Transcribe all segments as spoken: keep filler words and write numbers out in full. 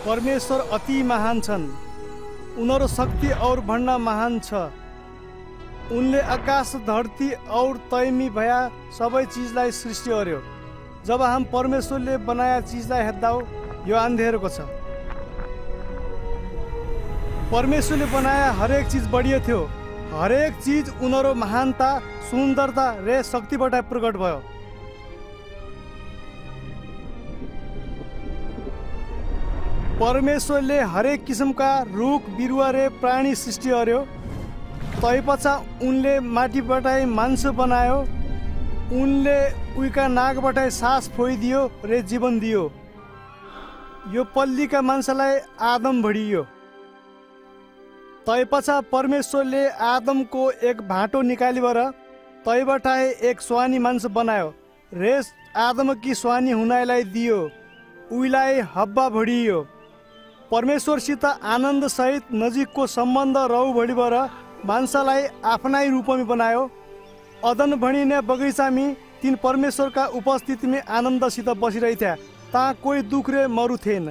परमेश्वर अति महान छन्, उनीहरू शक्ति और भन्न महान छ। उनले आकाश धरती और तैमी भया सबै चिजलाई सृष्टि गर्यो। जब हम परमेश्वरले बनाया चिजलाई हेर्दा यो अन्धेरको छ। परमेश्वरले बनाया हरेक चिज बढियो थियो। हरेक चिज उनीहरू महानता, सुन्दरता र शक्तिबाट प्रकट भयो। परमेश्वरले हरेक किसिमका रुख बिरुवा रे प्राणी सृष्टि गर्यो। तैपछा उनले माटीबाट मान्छे बनायो। उनले उइका नाकबाट सास फोइदियो रे जीवन दियो। यो पल्लीका मान्छेलाई आदम भनियो। तैपछा परमेश्वरले आदमको एक भाँटो निकालिबर तैबाट एक स्वानी मान्छे बनायो रे आदमकी स्वानी हुनाइलाई दियो। उइलाई हब्बा भनियो। परमेश्वरसित आनन्द सहित नजिकको सम्बन्ध रहु भडिबर मान्छेलाई आफ्नै रूपमा बनायो। अदन भनिने बगैँचामी तीन परमेश्वरका उपस्थितिमा आनन्दसित बसिरहेथे। ता कोही दुख रे मरु थिएन।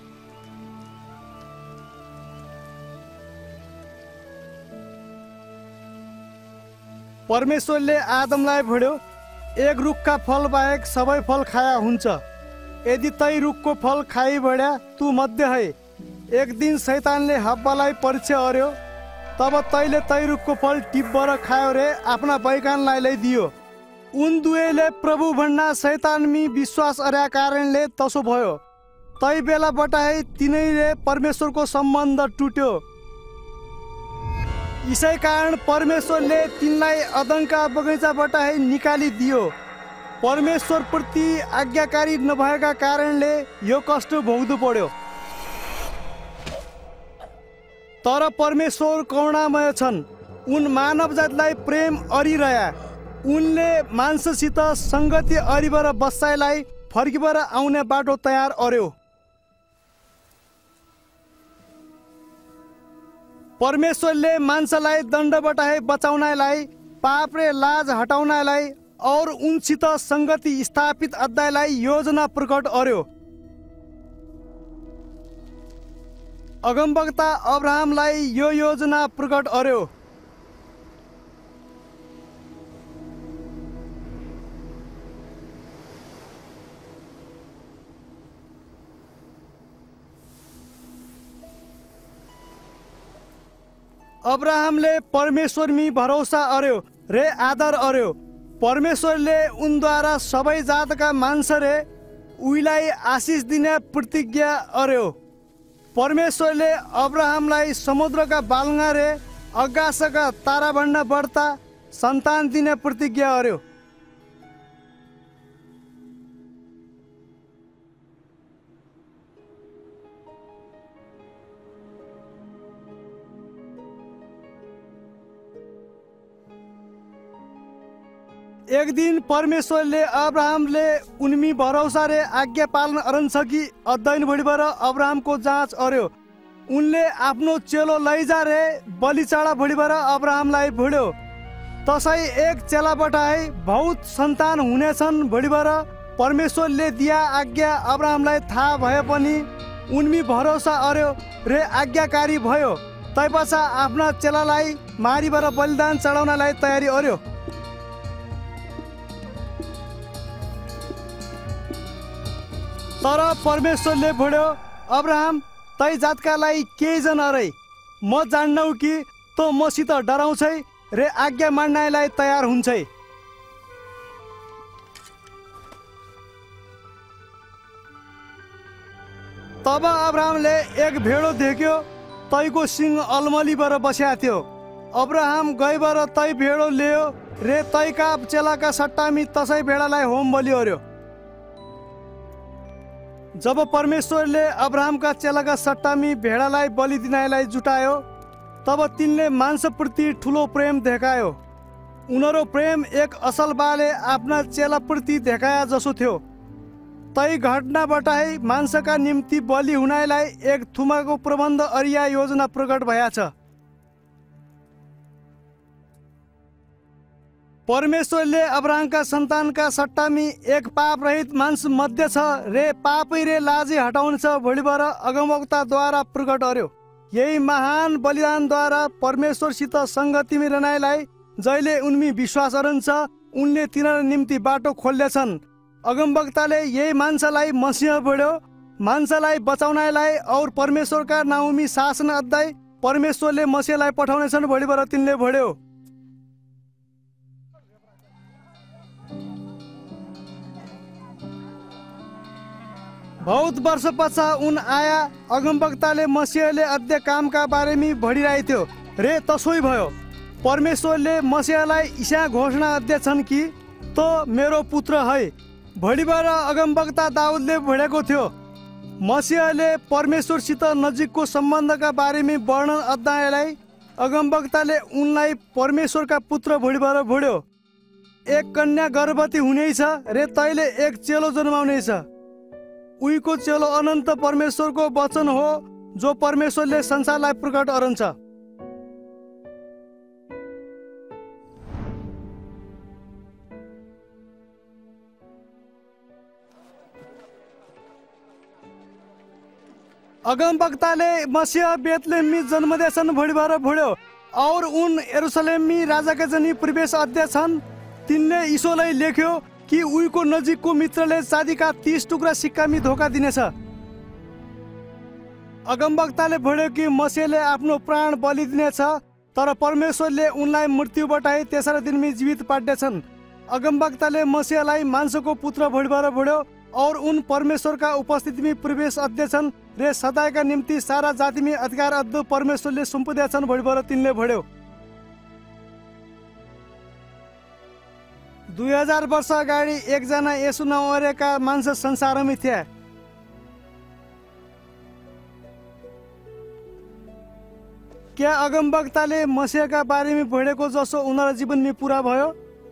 परमेश्वरले आदमलाई भन्यो, एक रुखका फल बाहेक सबै फल खाया हुन्छ। यदि तै रुखको फल खाइ बढ्या तू मध्य है। एक दिन शैतानले हब्बालाई परीक्षा गर्यो। तब तैले तै रुखको फल टिप्बर खायो रे आफ्ना बैकानलाई लैदियो। उन दुवैले प्रभु भन्ना शैतानमी विश्वास अर्या कारणले तसो भयो। तै बेलाबाट तिनैले परमेश्वरको सम्बन्ध टुट्यो। यसै कारण परमेश्वरले तिनलाई अदनका बगैँचाबाट निकालिदियो। परमेश्वर प्रति आज्ञाकारी नभएका कारणले यो कष्ट भोग्नु पर्यो। तर परमेश्वर करुणामय छन्। उन मानव जातिलाई प्रेम अरिरह्या। उनले मान्छेसित सङ्गति अरिबर बसाइलाई फर्किबर आउने बाटो तयार अर्यो। परमेश्वरले मान्छेलाई दण्डबाट बचाउनलाई, पाप रे लाज हटाउनलाई और उनसित सङ्गति स्थापित अध्यायलाई योजना प्रकट अर्यो। अगमवक्ता अब्राहमलाई यो योजना प्रकट अर्यो। अब्राहमले परमेश्वरमी भरोसा अर्यो रे आदर अर्यो। परमेश्वरले उनद्वारा सबै जातका मान्छे रे उइलाई आशिष दिने प्रतिज्ञा अर्यो। परमेश्वरले अब्राहमलाई समुद्रका बालुवा रे आकाशका ताराभन्दा बढ्ता सन्तान दिने प्रतिज्ञा अर्यो। एक दिन परमेश्वरले अब्राहमले उनमी भरोसा रे आज्ञा पालन अरन्छ कि अध्ययन भडिबर अब्राहमको जाँच अर्यो। उनले आफ्नो चेलो लैजा रे बलिचाडा भडिबर अब्राहमलाई भन्यो। तसै एक चेलाबाट बहुत सन्तान हुनेछन् भडिबर परमेश्वरले दिया आज्ञा अब्राहमलाई थाहा भए पनि उनमी भरोसा अर्यो रे आज्ञाकारी भयो। तैपछा आफ्ना चेलालाई मारिबर बलिदान चढाउनलाई तयारी अर्यो। तर परमेश्वरले भन्यो, अब्राहम तै जातकालाई केही जन अरे। म जान्नौ कि तँ मसित डराउँछै रे आज्ञा मान्नलाई तयार हुन्छै। तब अब्राहमले एक भेडो देख्यो। तैको सिंह अलमलीबाट बस्या थियो। अब्राहम गइबर तै भेडो ल्यायो रे तैका चेलाका सट्टामी तसै भेडालाई होम बलि गर्यो। जब परमेश्वरले अब्राहमका चेलाका सट्टामी भेडालाई बलि दिनलाई जुटायो तब तिनले मान्छेप्रति ठुलो प्रेम देखायो। उनीहरू प्रेम एक असल बाले आफ्ना चेलाप्रति देखाया जसो थियो। तै घटनाबाट मान्छेका निम्ति बलि हुनलाई एक थुमाको प्रबन्ध अरिया योजना प्रकट भएछ। परमेश्वरले अब्राहमका सन्तानका सट्टामी एक पाप रहित मानिस मध्ये छ रे पापै रे लाजी हटाउनेछ भोलिबार अगमवक्ताद्वारा प्रकट गर्यो। यही महान बलिदानद्वारा परमेश्वरसित सङ्गतिमी रहनालाई जहिले उनमी विश्वास रहन्छ उनले तिनीहरू निम्ति बाटो खोल्दैछन्। अगमवक्ताले यही मान्छेलाई मसिह बढ्यो, मान्छेलाई बचाउनलाई और परमेश्वरका नाउँमी शासन अध्याय परमेश्वरले मसिहलाई पठाउनेछन् भोलिबार तिनले बढ्यो। बहुत वर्ष पश्चात उन आया अगमवक्ताले मसिहले अध्य कामका बारेमा भनिरहेको थियो रे तसोइ भयो। परमेश्वरले मसिहलाई ईशा घोषणा अध्य छन् कि तो मेरो पुत्र है। भोलिबार अगमवक्ता दाउदले भोडेको थियो। मसिहले परमेश्वरसित नजिकको सम्बन्धका बारेमा वर्णन अध्यायलाई अगमवक्ताले उनलाई परमेश्वरका पुत्र भोलिबार भोड्यो। एक कन्या गर्भवती हुनेछ रे तैले एक चेलो जन्माउनेछ। उहीको चेलो अनन्त परमेश्वरको वचन हो जो परमेश्वरले संसारलाई प्रकट गरन्छ। अगमवक्ताले मसीह बेतलेहमी जन्मदिएछन् भोलिबार भोड्यो और उन यरुशलेमी राजाका जनी प्रवेश अध्यक्ष छन्। तिनले ईशोलाई लेख्यो कि उहीको नजिकको मित्रले चाँदीका तीस टुक्रा सिक्कामी धोका दिनेछ। अगमवक्ताले भोड्यो कि मसीहले आफ्नो प्राण बलि दिनेछ तर परमेश्वरले उनलाई मृत्युबाट तेस्रो दिनमी जीवित पार्नेछन्। अगमवक्ताले मसीहलाई मान्छेको पुत्र भोलिबार भोड्यो और उन परमेश्वरका उपस्थितिमा प्रवेश अध्यक्षन् रे सदायका निम्ति सारा जातिमी अधिकार अद्दो परमेश्वरले सुम्पिदिएछन् भोलिबार तिनले भोड्यो। दुई हजार वर्ष अगाडि एकजना यसु नमरेका मान्छे संसारमा थिए। क्या अगमवक्ताले मसीहका बारेमा भोडेको जसो उनीहरूको जीवनमा पुरा भयो?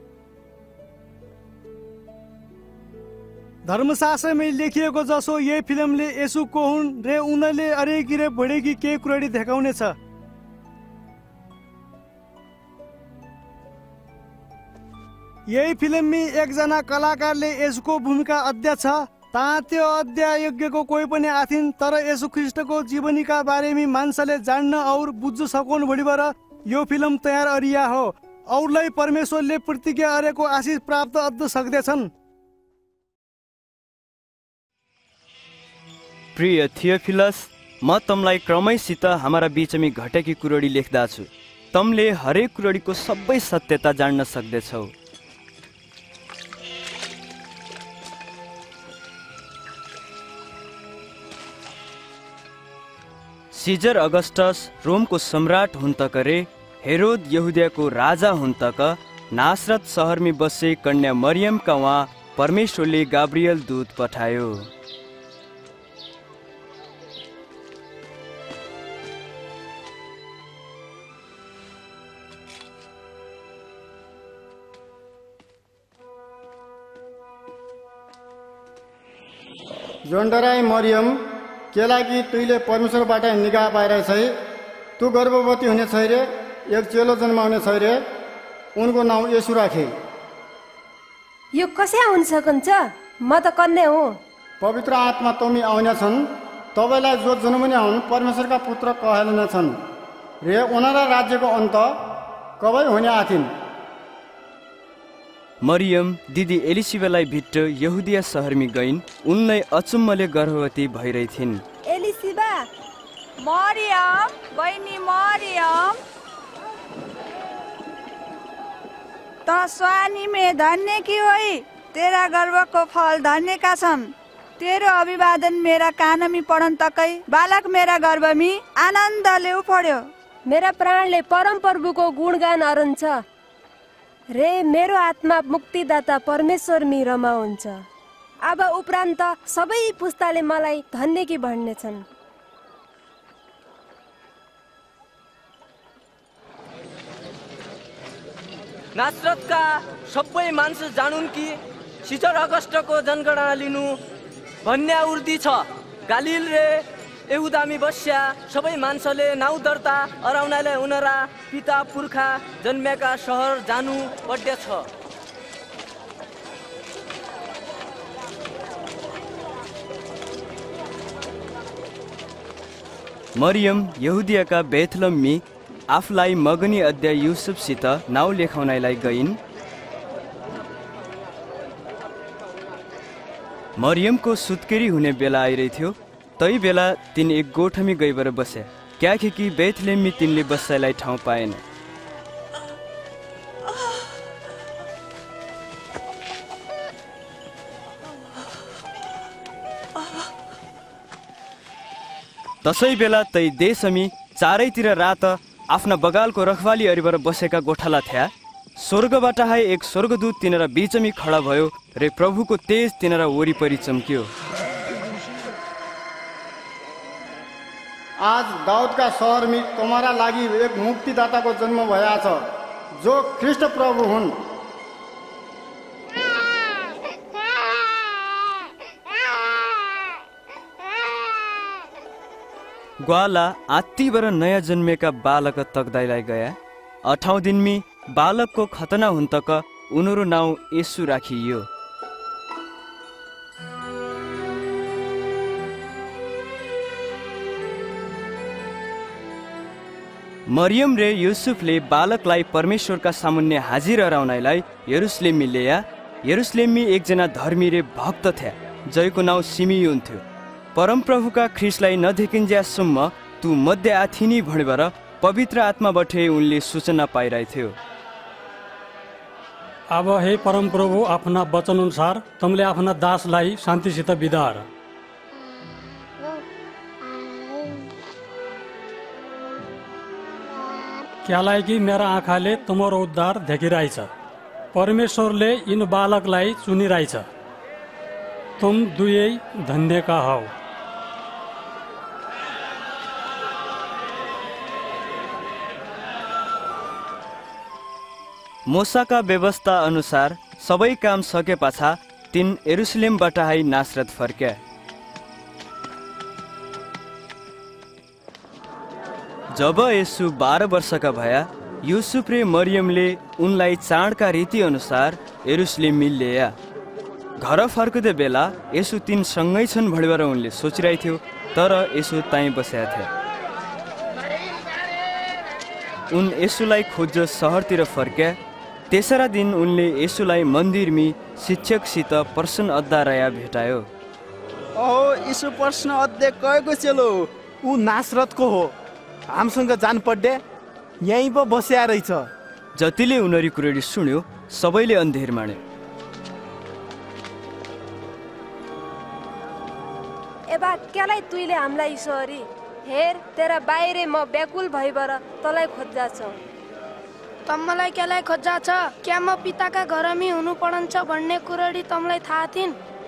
धर्मशास्त्रमा लेखिएको जसो यही फिल्मले यसु को हुन् रे उनले अरेकी रे भोडेकी केही कुराडी देखाउनेछ। यही फिल्ममी एकजना कलाकारले यसुको भूमिका अध्यक्ष ता त्यो अध्यायज्ञको कोही पनि आथिन तर यसु ख्रिस्टको जीवनीका बारेमा मान्छेले जान्न और बुझ्न सकुन् भोलिबार यो फिल्म तयार अरिया हो। औरलाई परमेश्वरले प्रतिज्ञा गरेको आशिष प्राप्त अद्द सक्दैछन्। प्रिय थियोफिलस, म तमलाई क्रमैसित हाम्रा बीचमी घटेकी कुरोडी लेख्दा छु। तमले हरेक कुरोडीको सबै सत्यता जान्न सक्दैछौ। सिजर अगस्टस रोमको सम्राट हुन् तक रे हेरोद यहुदियाको राजा हुन् तक नासरत सहरमी बसे कन्या मरियमका वहाँ परमेश्वरले गाब्रियल दूत पठायो। जोन्डराई मरियम के लागि तुइले परमेश्वरबाट निगाह पाइरहेछ है। तू गर्भवती हुने छ रे, एक चेलो जन्माउने छ रे, उनको नाउँ येशू राखे। यो कसै हुन सकन्छ? म त कन्या हुँ। पवित्र आत्मा तमी आउने छन्। तपाईलाई जो जन्मने हुन् परमेश्वरका पुत्र कहलिने छन् रे उनीहरा राज्यको अन्त कबै हुने आथिन। मरियम दिदी एलिसिबालाई भिट्ट यहुदिया सहरमी गइन्। उनलाई अचम्मले गर्भवती भइरहेथिन्। एलिसिबा, मरियम, बहिनी मरियम, त स्वानी में धन्य की होई, तेरा गर्भ को फल धन्य का छन्। तेरो अभिवादन मेरा कानमी पढन तकै बालक मेरा गर्भमी आनन्दले उफड्यो। मेरा प्राणले परम प्रभुको गुणगान अरन्छ रे मेरो आत्मा मुक्तिदाता परमेश्वरमी रमाउँछ। अब उपरान्त सबै पुस्ताले मलाई धन्य की भन्नेछन्। नासरतका सबै मान्छे जानुन् कि सिजर अगस्टको जनगणना लिनु भन्ने उर्दी छ। गालिल रे यहुदामी बस्या सबै मान्छेले नाउँ दर्ता अराउनाले उनरा पिता पुर्खा जन्मेका सहर जानु पर्दछ। मरियम यहुदियाका बेथलममी आफूलाई मगनी अध्याय युसुफसित नाउँ लेखाउनलाई गइन्। मरियमको सुत्केरी हुने बेला आइरहेथ्यो। तै बेला तिनी एक गोठमी गइबर बसे, क्याखे कि बेथलेममी तिनले बस्साइलाई ठाउँ पाएन। तसै बेला तै देशमी चारैतिर रात आफ्ना बगालको रखवाली अरिबर बसेका गोठाला थिया। स्वर्गबाट हाई एक स्वर्गदूत तिनीरा बीचमी खडा भयो रे प्रभुको तेज तिनीरा वरिपरि चम्कियो। आज दाउदका सहरमा तुम्हारा लागि एक मुक्तिदाताको जन्म भया छ, जो ख्रिस्ट प्रभु हुन्। ग्वाला आत्तिबाट नयाँ जन्मेका बालक तक्दाइलाई गया। अठाउँ दिनमी बालकको खतना हुन तक उनीहरू नाउँ येशू राखियो। मरियम रे युसुफले बालकलाई परमेश्वरका सामुन्ने हाजिर अराउनलाई यरुशलेममी ल्याया। यरुशलेममी एकजना धर्मी रे भक्त थिए, जयको नाउँ सिमियोन थियो। परमप्रभुका ख्रिस्टलाई नदेखिन्जेसम्म तू मध्य आथिनी भनेर पवित्र आत्माबाट उनले सूचना पाइरहेथ्यो। अब हे परमप्रभु, आफ्ना वचन अनुसार तुमले आफ्ना दासलाई शान्तिसित बिदार। क्यालाई कि मेरा आँखाले तुमरो उद्धार देखिरहेछ। परमेश्वरले यिन बालकलाई चुनिरहेछ। तुम दुवै धन्यका हौ। मोसाका व्यवस्था अनुसार सबै काम सके पाछा तिन यरुशलेमबाट हाई नासरत फर्क्या। जब येशू बाह्र वर्षका भया, युसुफ रे मरियमले उनलाई चाडका रीति अनुसार यरुशलेममी ल्याया। घर फर्कदै बेला येशू तिन सँगै छन् भनेर उनले सोचिरहेथ्यो, तर येशू ताई बसेका थिए। उन येशूलाई खोज्न सहरतिर फर्क्या। तेसरा दिन उनले येशूलाई मन्दिरमी शिक्षकसित प्रश्न अद्धाराया भेटायो। ओ यीशु प्रश्न अध्याय कयको चेलो ऊ नासरतको हो, हामीसँग जान पड्डे, यहीँ पो बस्या रहेछ। जतिले उनीहरू कुरेडी सुन्यो सबैले अन्धेर माने। एबा क्यालाई तुइले हामीलाई इसरी हेर, तेरा बाहिर म व्याकुल भइबर तलाई खोज्दा छ। तमलाई क्यालाई खोज्जा छ? क्या म पिताका घरमी हुनु पडन्छ भन्ने कुरडी तमलाई थाहा थिइन?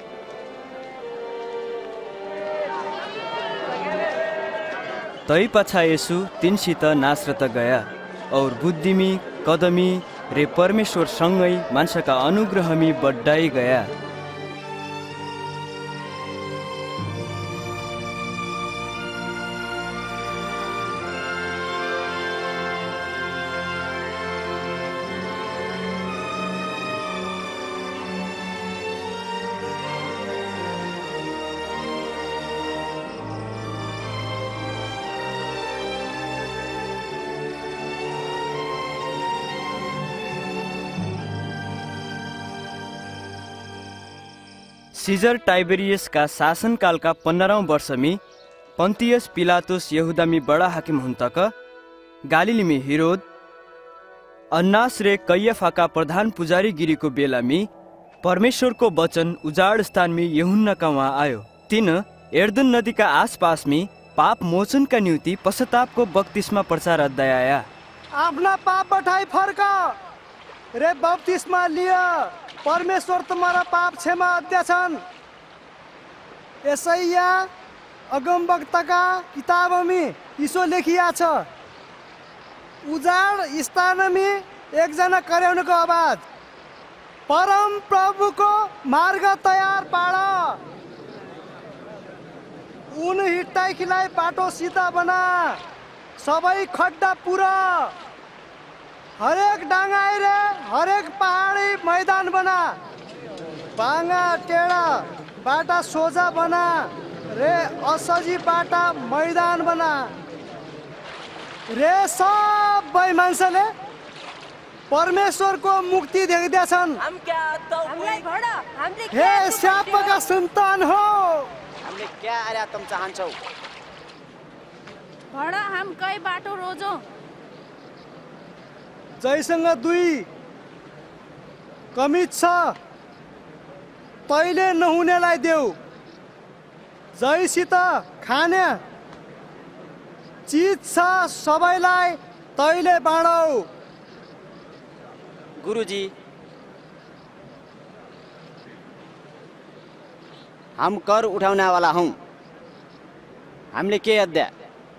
तै पछा येशू तिनसित नासरत गया और बुद्धिमी कदमी रे परमेश्वर सँगै मान्छेका अनुग्रहमी बढ्दै गया। सिजर टाइबेरियसका शासनकालका पन्ध्रौं वर्षमी पन्तियस पिलातुस यहुदामी बडा हाकिम हुन तक गालिलीमी हिरोद अन्नास रे कैयफाका प्रधान पुजारी गिरीको बेलामी परमेश्वरको वचन उजाड स्थानमी यूहन्नाका वहाँ आयो। तिन एर्दन नदीका आसपासमी पाप मोचनका निम्ति पश्चातापको बत्तिस्मा प्रचार अध्याय आया। आफ्ना पाप बठाई फर्क रे बत्तिस्मा लिया, परमेश्वर तुम्हारा पाप क्षमा अध्यछन्। यसैया अगमवक्ताका किताबमी इसो लेखिया छ, उजाड स्थानमी एकजना कराउनको आवाज, परम प्रभुको मार्ग तयार पाड। उन हिट्टा खिलाइ बाटो सीधा बना, सबै खड्डा पूरा, हरेक डाँगाई रे हरेक पहाडी मैदान बना, बाङ्गा टेढा बाटा सोझा बना रे असजी बाटा मैदान बना रे। सबै मान्छेले परमेश्वरको मुक्ति देख्दैछन्। हे श्यापका सन्तान हो, हामीले क्या अरे तुम चाहन्छौ? भडा हम कई बाटो रोजो। जैसँग दुई कमिज छ तैले नहुनेलाई देऊ, जैसित खाने चिज छ सबैलाई तैले बाँडौ। गुरुजी, हम कर उठाउने वाला हौं, हामीले के अध्याय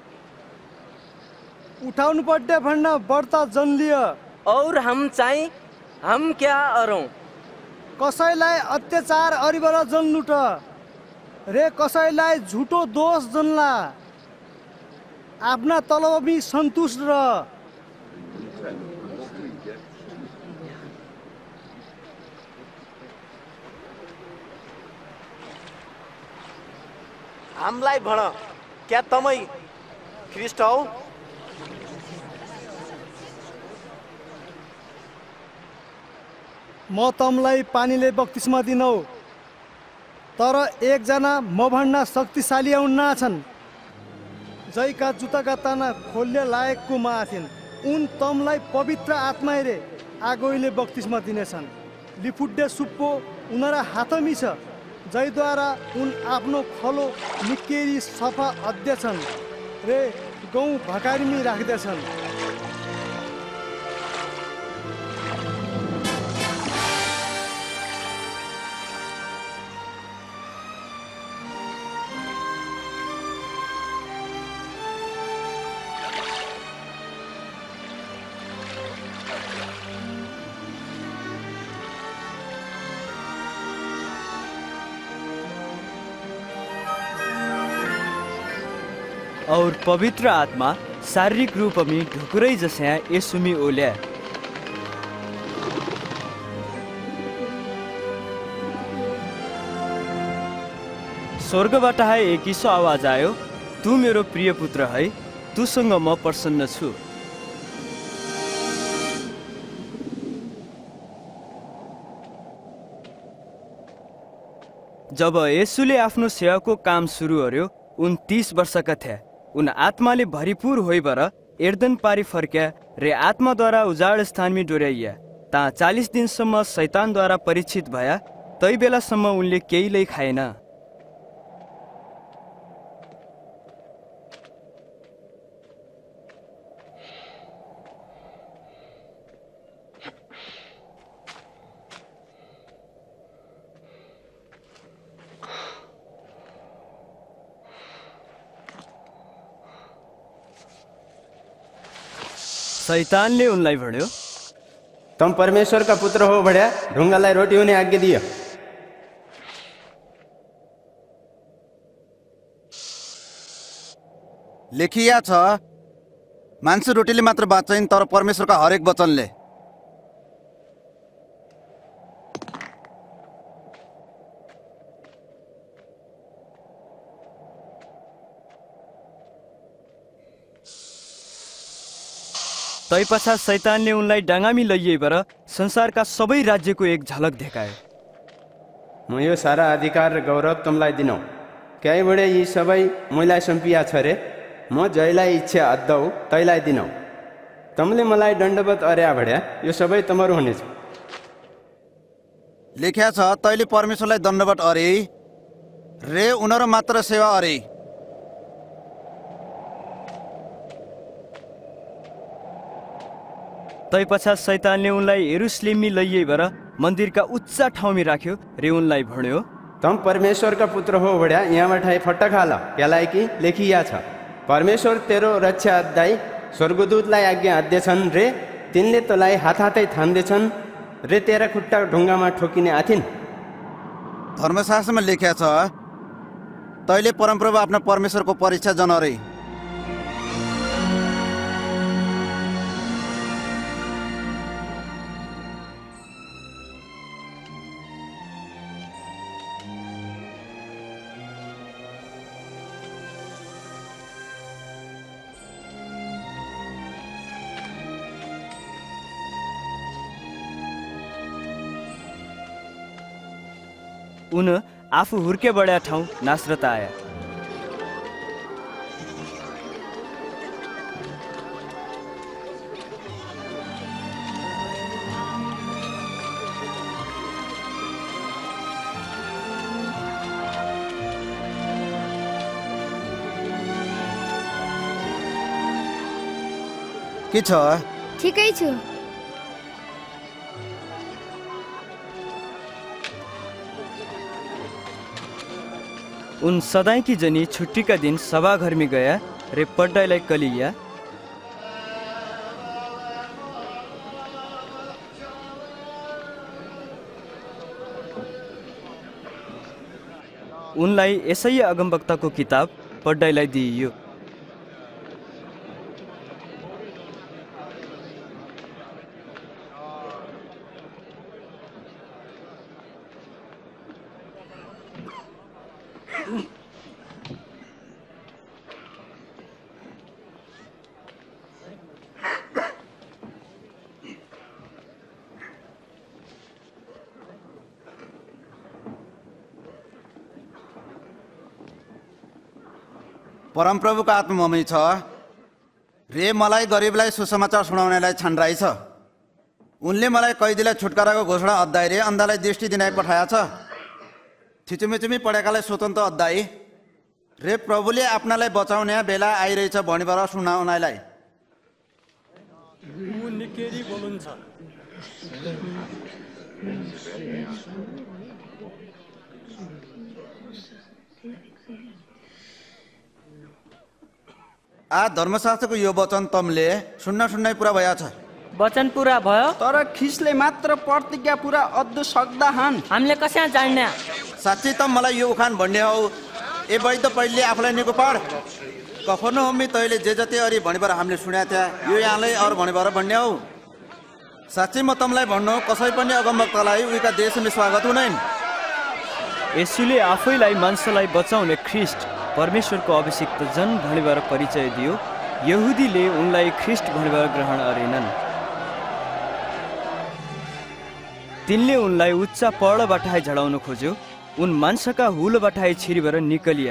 उठाउनु पर्ने भन्न व्रत जन्लिय। और हम चाहिँ हम क्या अरौं? कसैलाई अत्याचार अरिबर जन्लुट रे कसैलाई झुटो दोष जन्ला, आफ्ना तलबी सन्तुष्ट र हामीलाई भन, क्या तमै ख्रिस्ट हौ? म तमलाई पानीले बत्तिस्मा दिनौ, तर एकजना म भन्दा शक्तिशाली हुन्न छन्, जैका जुत्ताका ताना खोल्ने लायकको माथिन्। उन तमलाई पवित्र आत्मा रे आगोले बत्तिस्मा दिनेछन्। लिफुड्डे सुप्पो उनीहरा हातमी छ, जैद्वारा उन आफ्नो खलो निकेरी सफा अध्यछन् रे गौँ भकारिमी राख्दछन्। और पवित्र आत्मा शारीरिक रूप में ढुकुरै जस्या यसुमी ओल्या। स्वर्गबाट है एक ईसो आवाज आयो, तू मेरो प्रिय पुत्र है, तूसँग म प्रसन्न छु। जब येशूले आफ्नो सेवाको काम सुरु गर्यो, उन तीस वर्षका थिए। उन आत्माले भरिपूर होइबर एर्दन पारी फर्क्या रे आत्माद्वारा उजाड स्थानमी डोर्याइया। ता चालीस दिनसम्म शैतानद्वारा परीक्षित भया, तै बेलासम्म उनले केहीलाई खाएन। शैतानले उनलाई भन्यो, तम परमेश्वरका पुत्र हो भड्या ढुङ्गालाई रोटी हुने आज्ञा दियो। लेखिया छ, मान्छे रोटीले मात्र बाँच्छन्, तर परमेश्वरका हरेक वचनले। तै पश्चात शैतानले उनलाई डाँगामी लैएर संसारका सबै राज्यको एक झलक देखायो। म यो सारा अधिकार र गौरव तमलाई दिनौ, क्याहीबाट यी सबै मलाई सम्पिया छ रे। म जैलाई इच्छा अद्दौ तैलाई दिनौ। तमले मलाई दण्डवत अर्या भड्या यो सबै तमरो हुनेछ। लेख्या छ, तैले परमेश्वरलाई दण्डवत अरे रे उनीहरू मात्र सेवा अरे। तै पश्चात शैतानले उनलाई यरुशलेममी लैएर मन्दिरका उच्च ठाउँमा राख्यो रे उनलाई भन्यो, तम परमेश्वरका पुत्र हो भड्या यहाँबाट फट्टा खाल, क्यालाई कि लेखिया छ, परमेश्वर तेरो रक्षा अद्दाई स्वर्गदूतलाई आज्ञा अध्यछन् रे तिनले तँलाई हात हातै थाम्दैछन् रे तेरा खुट्टा ढुङ्गामा ठोकिने आथिन्। धर्मशास्त्रमा लेख्या छ, तैले परमप्रभु आफ्ना परमेश्वरको परीक्षा जनरे उन आफू हुर्के बढ्या ठाउँ नासरत आया। के छ? ठिकै छु। उन सदाई की जनी छुट्टी का दिन सभाघर में गया रे पढ़ाई कलिया। उनलाई यसै अगमवक्ताको किताब पढ्नलाई दिइयो। परमप्रभुको आत्मा ममै छ रे मलाई गरिबलाई सुसमाचार सुनाउनेलाई छान्राइ छ। उनले मलाई कैदीलाई छुटकाराको घोषणा अध्याय रे अन्धालाई दृष्टि दिनाइ पठाया छ। छिचुमिचुमी पढेकालाई स्वतन्त्र अध्याय रे प्रभुले आफ्नालाई बचाउने बेला आइरहेछ भनिबर सुनाउनलाई। ऊ निकेरी बोलुन्छ। आ धर्मशास्त्रको यो वचन तमले सुन्न सुन्नै पुरा भया छ। वचन पूरा भयो तर ख्रिस्टले मात्र प्रतिज्ञा पूरा अद्दु सक्दा हन्। हामीले कसरी जान्ने? साँच्चै त मलाई यो उखान भन्ने हौ ए बढी त पहिले आफूलाई निको पाड कफरनहुममा तैले जे जति अरि भनिबर हामीले सुन्या थिया यो यहाँलाई अरू भनिबर भन्ने हौ। साँच्चै म तमलाई भन्नु कसै पनि अगमवक्तालाई उहीका देशमा स्वागत हुँदैन। यसुले आफैलाई मान्छेलाई बचाउने ख्रिस्ट परमेश्वरको अभिषिक्त जन भनिबर परिचय दियो। यहुदीले उनलाई ख्रिस्ट भनिबर ग्रहण गरेनन्। तिनले उनलाई उच्च पढबाट झडाउन खोज्यो। उन मान्छेका हुलबाट छिरिबर निकलिया।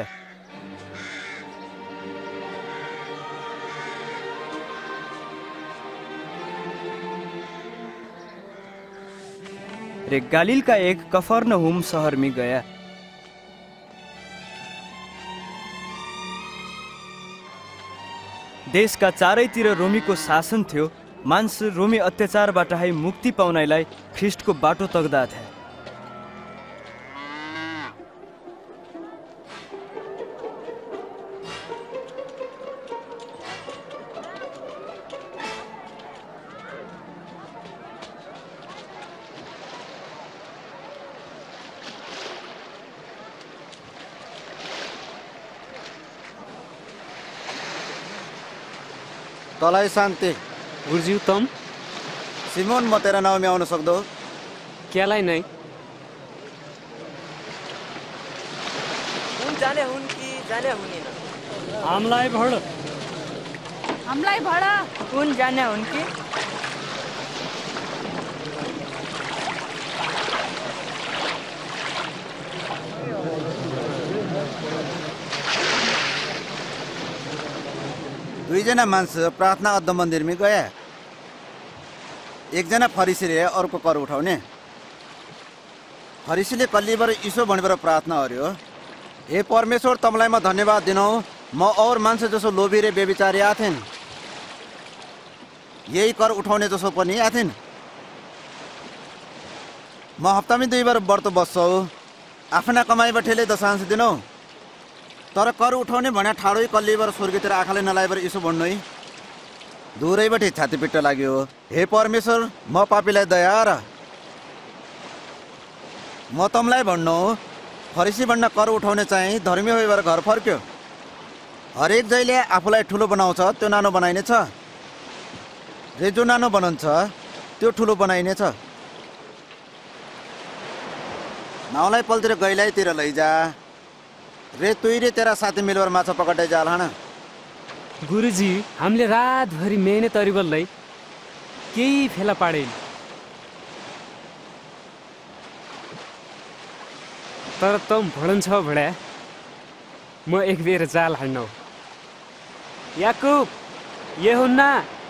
रे गालिल का एक कफरनहुम शहर में गया। देश का चारैतिर रोमी को शासन थियो। मानिस रोमी अत्याचारबाट मुक्ति पाउनलाई ख्रिस्ट को बाटो तक्दा थिए। तलाई शान्ति गुरुज्यू तम सिमोन म तेरा नाउँमा आउन सक्दो? क्यालाई नै उन जाने हुन् कि जाने हुँदैन? हामीलाई भड हामीलाई भड उन जाने हुन् कि दुईजना मान्छे प्रार्थना अद्ध मन्दिरमा गए। एकजना फरिसी रे अर्को कर उठाउने। फरिसीले कल्लीबाट ईशो भनिबर प्रार्थना गर्यो, हे परमेश्वर तमलाई म धन्यवाद दिनौ म और मान्छे जसो लोभी रे बेविचारी आथेन यही कर उठाउने जसो पनि आथेन। म हप्तामा दुई बार व्रत बस्छौ आफ्ना कमाइबाटले दशांश दिनौ। तर कर उठाउने भने ठाडै कल्लीबाट स्वर्गतिर आँखाले नलाइबर यसो भन्नु है। दूरैबाट छातीपिट्ट लाग्यो, हे परमेश्वर म पापीलाई दया र। म तमलाई भन्नु फरिसी बन्न कर उठाउने चाहिँ धर्मी हो भएर घर फर्क्यो। हरेक जहिले आफूलाई ठुलो बनाउँछ त्यो नानो बनाइनेछ, रे जो नानो बनाउँछ त्यो ठुलो बनाइनेछ। नाउलाई पल्तिर गैलाईतिर लैजा, रे तुई रे तेरा साथी मिलवर माछा पकड्दै जाल हन। गुरुजी, हामीले रातभरि मेहनत गरिबल्लै केही फेला पाडेन, तर तम भडन्छ भड्या म एक बेर जाल हान्नु। याकुब, यूहन्ना,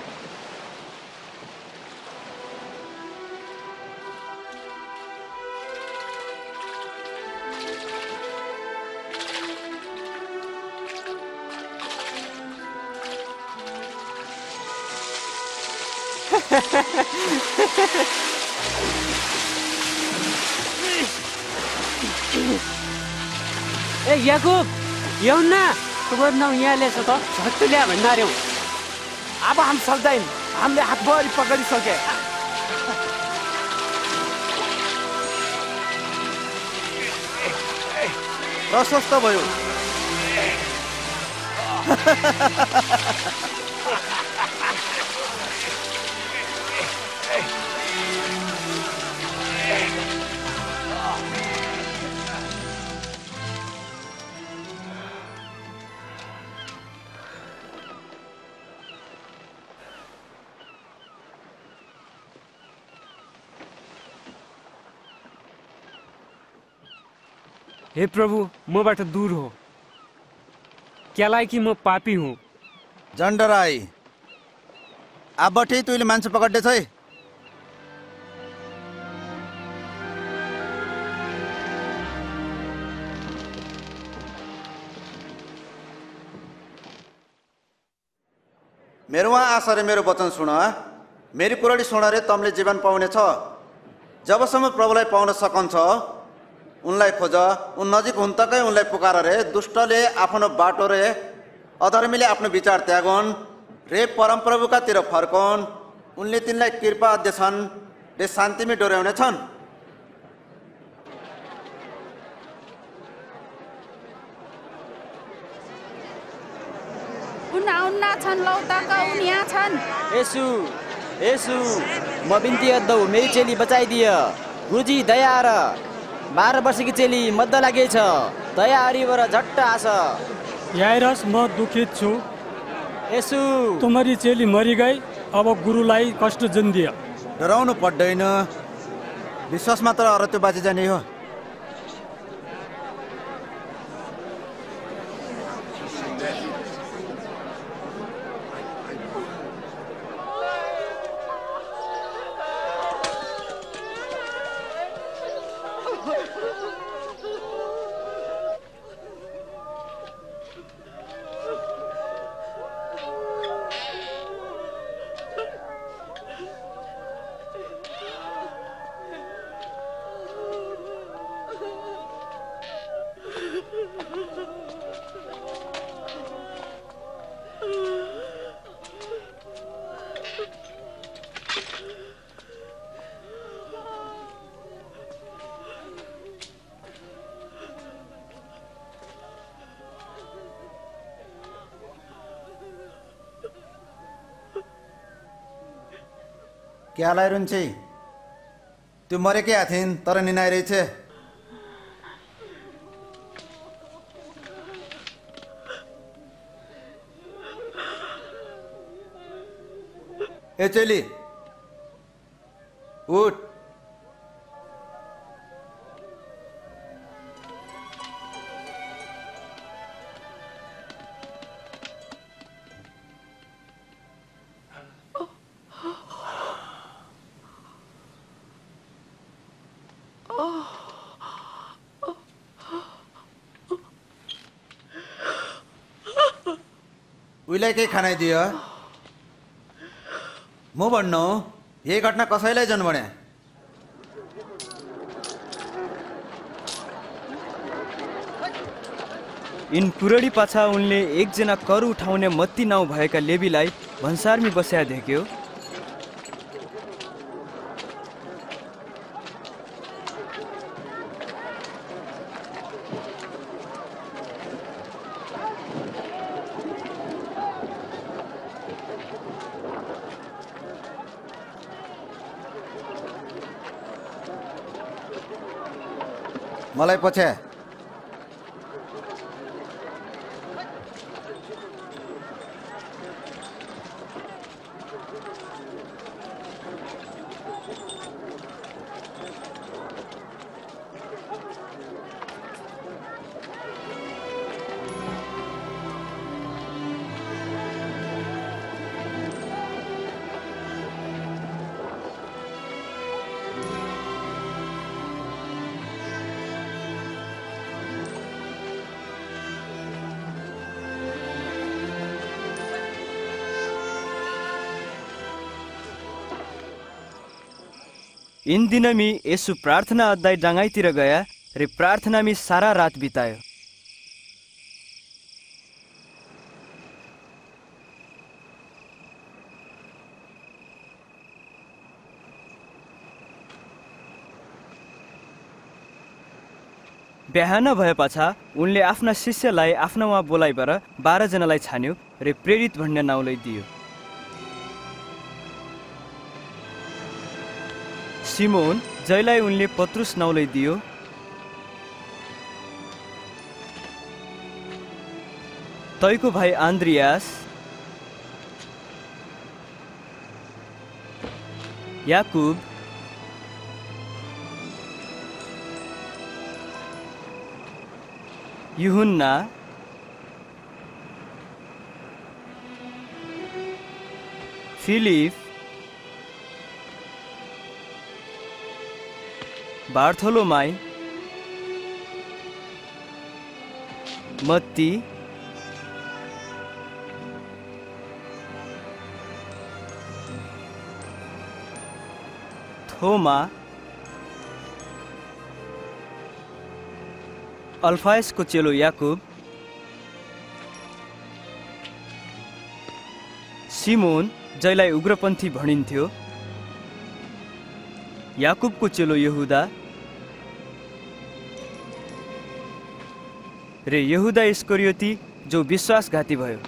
ए याकुब, यूहन्ना, तुम्हारो नाउँ यहाँ ल्याएछ त, झट्ट ल्या भन्न आर्यौ। अब हामी सक्दैन, हामीले हातभरि पक्रिसके। प्रशस्त भयो। हे प्रभु, मबाट दूर हो, क्यालाई कि म पापी हुँ। जन्डराई, आबठी तुइले मान्छे पकड्दैछ है। मेरो वहाँ आशा रे मेरो वचन सुन, मेरी कुरडी सुन रे तमले जीवन पाउने छ। जबसम्म प्रभुलाई पाउन सकन्छ उनलाई खोज, उन नजिक हुन तकै उनलाई पुकार रे। दुष्टले आफ्नो बाटो रे, अधर्मीले आफ्नो विचार त्यागुन् रे, परमप्रभुकातिर फर्कौन्। उनले तिनलाई कृपा अध्यछन् रे शान्तिमै डोर्याउने छन्। उन आउन्ना छन्, लौ तक उन यहाँ छन्। यसु, यसु, म बिन्ती गर्दौ मेरी चेली बचाइदिय। गुरुजी दया आर, बाह्र वर्षकी चेली मद्द लागेछ, दया हरिवर झट्ट आस। याइरस, म दुखित छु। यसु, तुम्हारी चेली मरि गई, अब गुरुलाई कष्ट जुन दियो। डराउनु पर्दैन, विश्वास मात्र अरू त्यो बाँची जाने हो। क्यालाई रुन्छे, त्यो मरेकै थिइन् तर निनाइरहेछ। ए चेली उठ, उइलाई केही खानाइदियो। म भन्नु यही घटना कसैलाई जन्मने। इन पुरडी पाछा उनले एकजना कर उठाउने मत्ती नाउँ भएका लेबीलाई भन्सारमी बस्या देख्यो। मलाई पछि इन दिनमी यसु प्रार्थना अध्याय डाँगाइतिर गया रे प्रार्थनामी सारा रात बितायो। बिहान भए पछा उनले आफ्ना शिष्यलाई आफ्ना वहाँ बोलाइबर बाह्र जनालाई छान्यो रे प्रेरित भन्ने नाउँलाई दियो। सिमोन जयलाई उनले पत्रुस नाउँलाई दियो, तैको भाइ Andreas, Yakub, Yuhanna, Philip, Bartholomai, Matti, Thoma, अल्फायसको चेलो याकुब, सिमोन जयलाई उग्रपन्थी भनिन्थ्यो, याकुबको चेलो यहुदा रे यहुदा इस्करियोती जो विश्वासघाती भयो।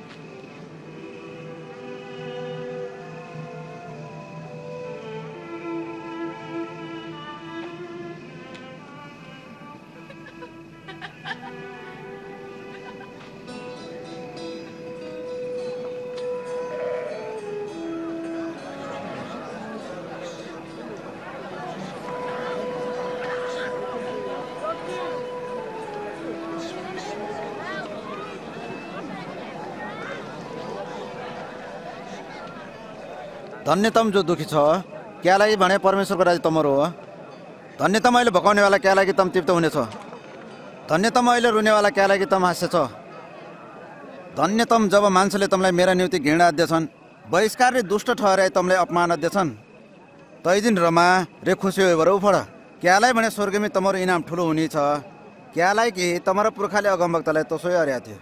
धन्य तम जो दुखी छ, क्या लागि भने परमेश्वरको राज्य तमरो हो। धन्य तम अहिले भकाउनेवाला, क्या लागि तम तृप्त हुनेछ। धन्य तम अहिले रुनेवाला, क्या लागि तम हाँस्यछ। धन्य तम जब मान्छेले तमलाई मेरा निम्ति घृणा अध्यछन्, बहिष्कारले दुष्ट ठहराई तमलाई अपमान अध्यछन्। तै दिन रमा रे खुसी होइबर उफड, क्यालाई भने स्वर्गमी तमरो इनाम ठुलो हुनेछ। क्यालाई कि तमरा पुर्खाले अगमवक्तालाई तसोै अर्या थियो।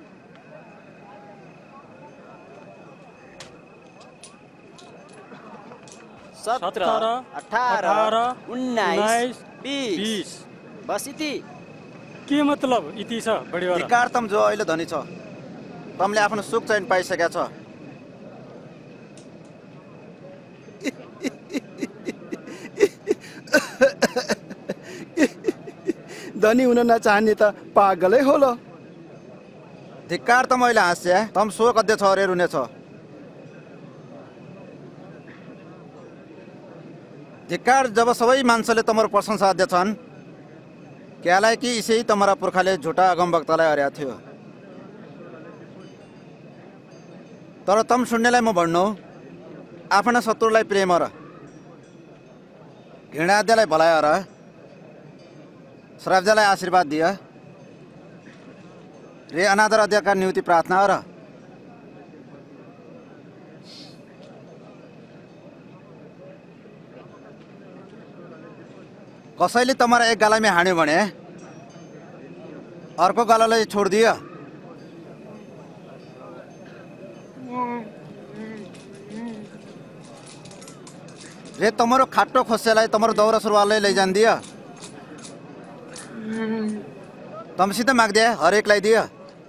सत्रह, अठारह, उन्नाइस, बीस, बस इति के मतलब इति छ बढी वाला। धिक्कार तम जो अहिले धनी छ, तमले आफ्नो सुख चैन पाइसकेका छ। धनी हुन नचाहने त पागलै होला। धिक्कार तम अहिले हाँस्या, तम शोक अध्यक्ष अरे रुनेछ। धिक्कार जब सबै मान्छेले तमरो प्रशंसा अध्यछन्, क्यालाई कि यसै तमरा पुर्खाले झुटा अगमवक्तालाई अर्या थियो। तर तम सुन्नेलाई म भन्नु, आफ्ना शत्रुलाई प्रेम र घृणाद्यलाई भलाइ र श्राव्यलाई आशीर्वाद दिए रे अनादर अध्यका नियुक्ति प्रार्थना र कसैले तमरा एक गालामै हान्यो भने अर्को गालालाई छोडिदियो। रे तमरो खाटो खोसेलाई तमरो दौरा सुरुवाललाई लैजान्दियो। तमसित माग्दे हरेकलाई दियो।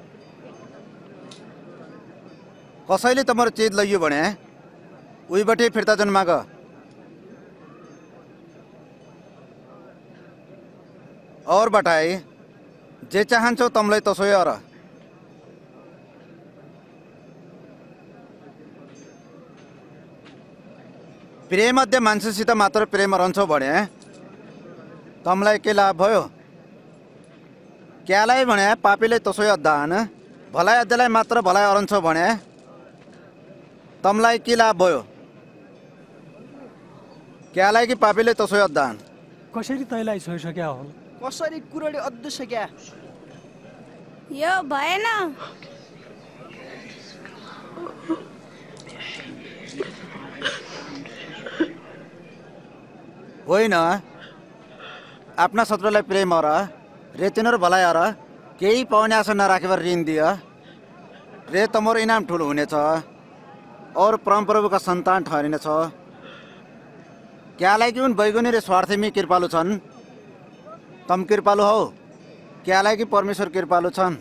कसैले तमरो चिज लैयो भने उहीबाटै फिर्ता जन माग। और बटाई जे चाहन्छौ तमलाई तसोय अर। प्रेम मध्ये मान्छेसित मात्र प्रेम रहन्छौ भने तमलाई के लाभ भयो? क्यालाई भने पापीले तसोय दान भलाइ अध्यलाई मात्र भलाइ अरन्छौ भने तमलाई के लाभ भयो? क्यालाई कि पापीले तसोय दान? कसरी तैलाई छोइसक्या हो? कसरी कुरोले अद्दु सक्या? यो भएन। होइन, आफ्ना शत्रुलाई प्रेम अर रे तिनीहरू भलाइ अर केही पाउने आशा नराखेर ऋण दिए रे तमरो इनाम ठुलो हुनेछ और परमप्रभुका सन्तान ठहरिनेछ। क्यालाई कि उन बैगुनी रे स्वार्थीमी कृपालु छन्? तम कृपालु हौ? क्यालाई कि परमेश्वर कृपालु छन्?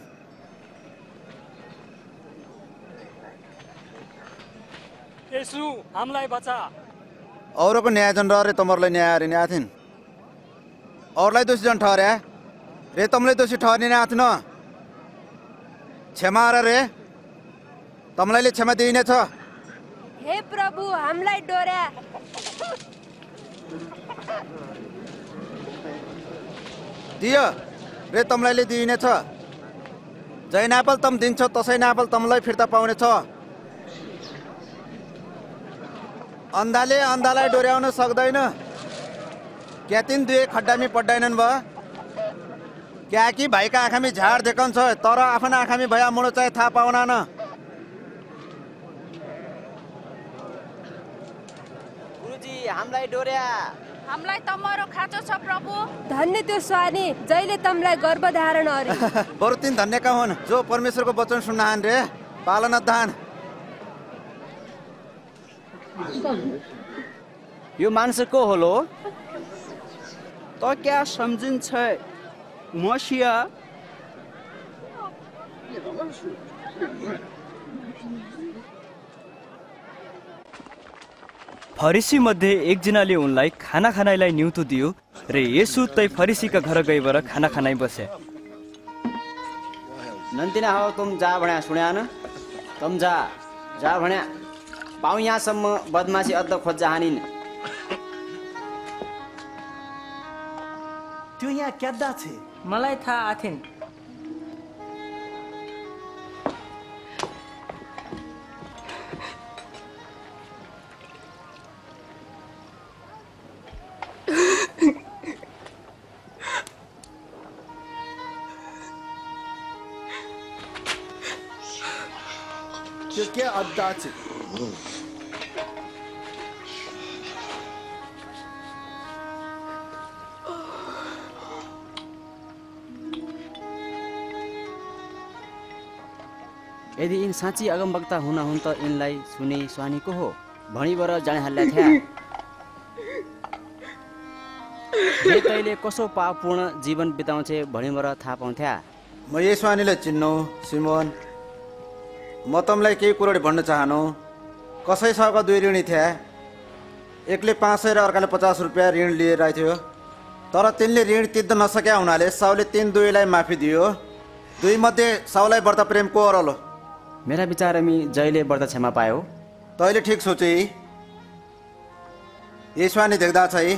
येशू हामीलाई बचा। औरको न्यायजन रे तमरलाई न्याय हरिने आथिन। औरलाई दोषी जन ठहरे रे तमलाई दोषी ठहरिने आथिन। क्षमा रे तमलाईले क्षमा दिइनेछ। हे प्रभु हामीलाई डोर्या। दियो रे तमलाईले दिइनेछ। जै नापल तम दिन्छौ तसै नापल तमलाई फिर्ता पाउनेछ। अन्धाले अन्धालाई डोर्याउन सक्दैन। क्या तिन दुई खड्डामी पड्डाइनन् भयो? क्या कि भाइका आँखामी झाड देखाउँछ तर आफ्ना आँखामी भया मुडो चाहिँ थाहा पाउना न। गुरुजी हामीलाई डोर्या। हामीलाई तमरो खाँचो छ प्रभु। धन्य त्यो स्वानी जहिले तमलाई गर्भ धारण अरे। बरु तिन धन्यका हुन् जो परमेश्वरको वचन सुन्नाहान रे पालन अध्ययन। यो मान्छे को होलो? त क्या सम्झिन्छ मसिया? फरिसी मध्ये एकजनाले उनलाई खाना खानालाई न्युतो दियो र येशू तै फरिसीका घर गइबर खाना खानाइ बसे। नन्तिना हो तुम जा भन्या सुन्या न? तुम जा जा भन्या पाउ यहाँसम्म बदमासी अद्द खोज्जा हानिन्। त्यो यहाँ क्याद्दा छे? मलाई थाहा आथिन। त्यो के अड्डा छे? यदि यिन साँच्ची अगमवक्ता हुन हुन् त यिनलाई सुने स्वानी को हो भणीबर जाने हाल्ला थिया। जे तैले कसो पापपूर्ण जीवन बिताउँछे भणीबर थाहा पाउँथ्या। म यही स्वानीलाई चिन्नु सिमोन। म तमलाई केही कुरो भन्न चाहनु। कसैसँग दुई ऋणी थिए। एकले पाँच सय र अर्काले पचास रुपियाँ ऋण लिएर आइथ्यो तर तिनले ऋण तिर्न नसक्या हुनाले साउले तीन दुईलाई माफी दियो। दुई मध्ये साउलाई बढ्ता प्रेम को अरलो? मेरा विचारमी जहिले बढ्ता क्षमा पायो। तैले ठिक सोचे। ये स्वानी देख्दा छै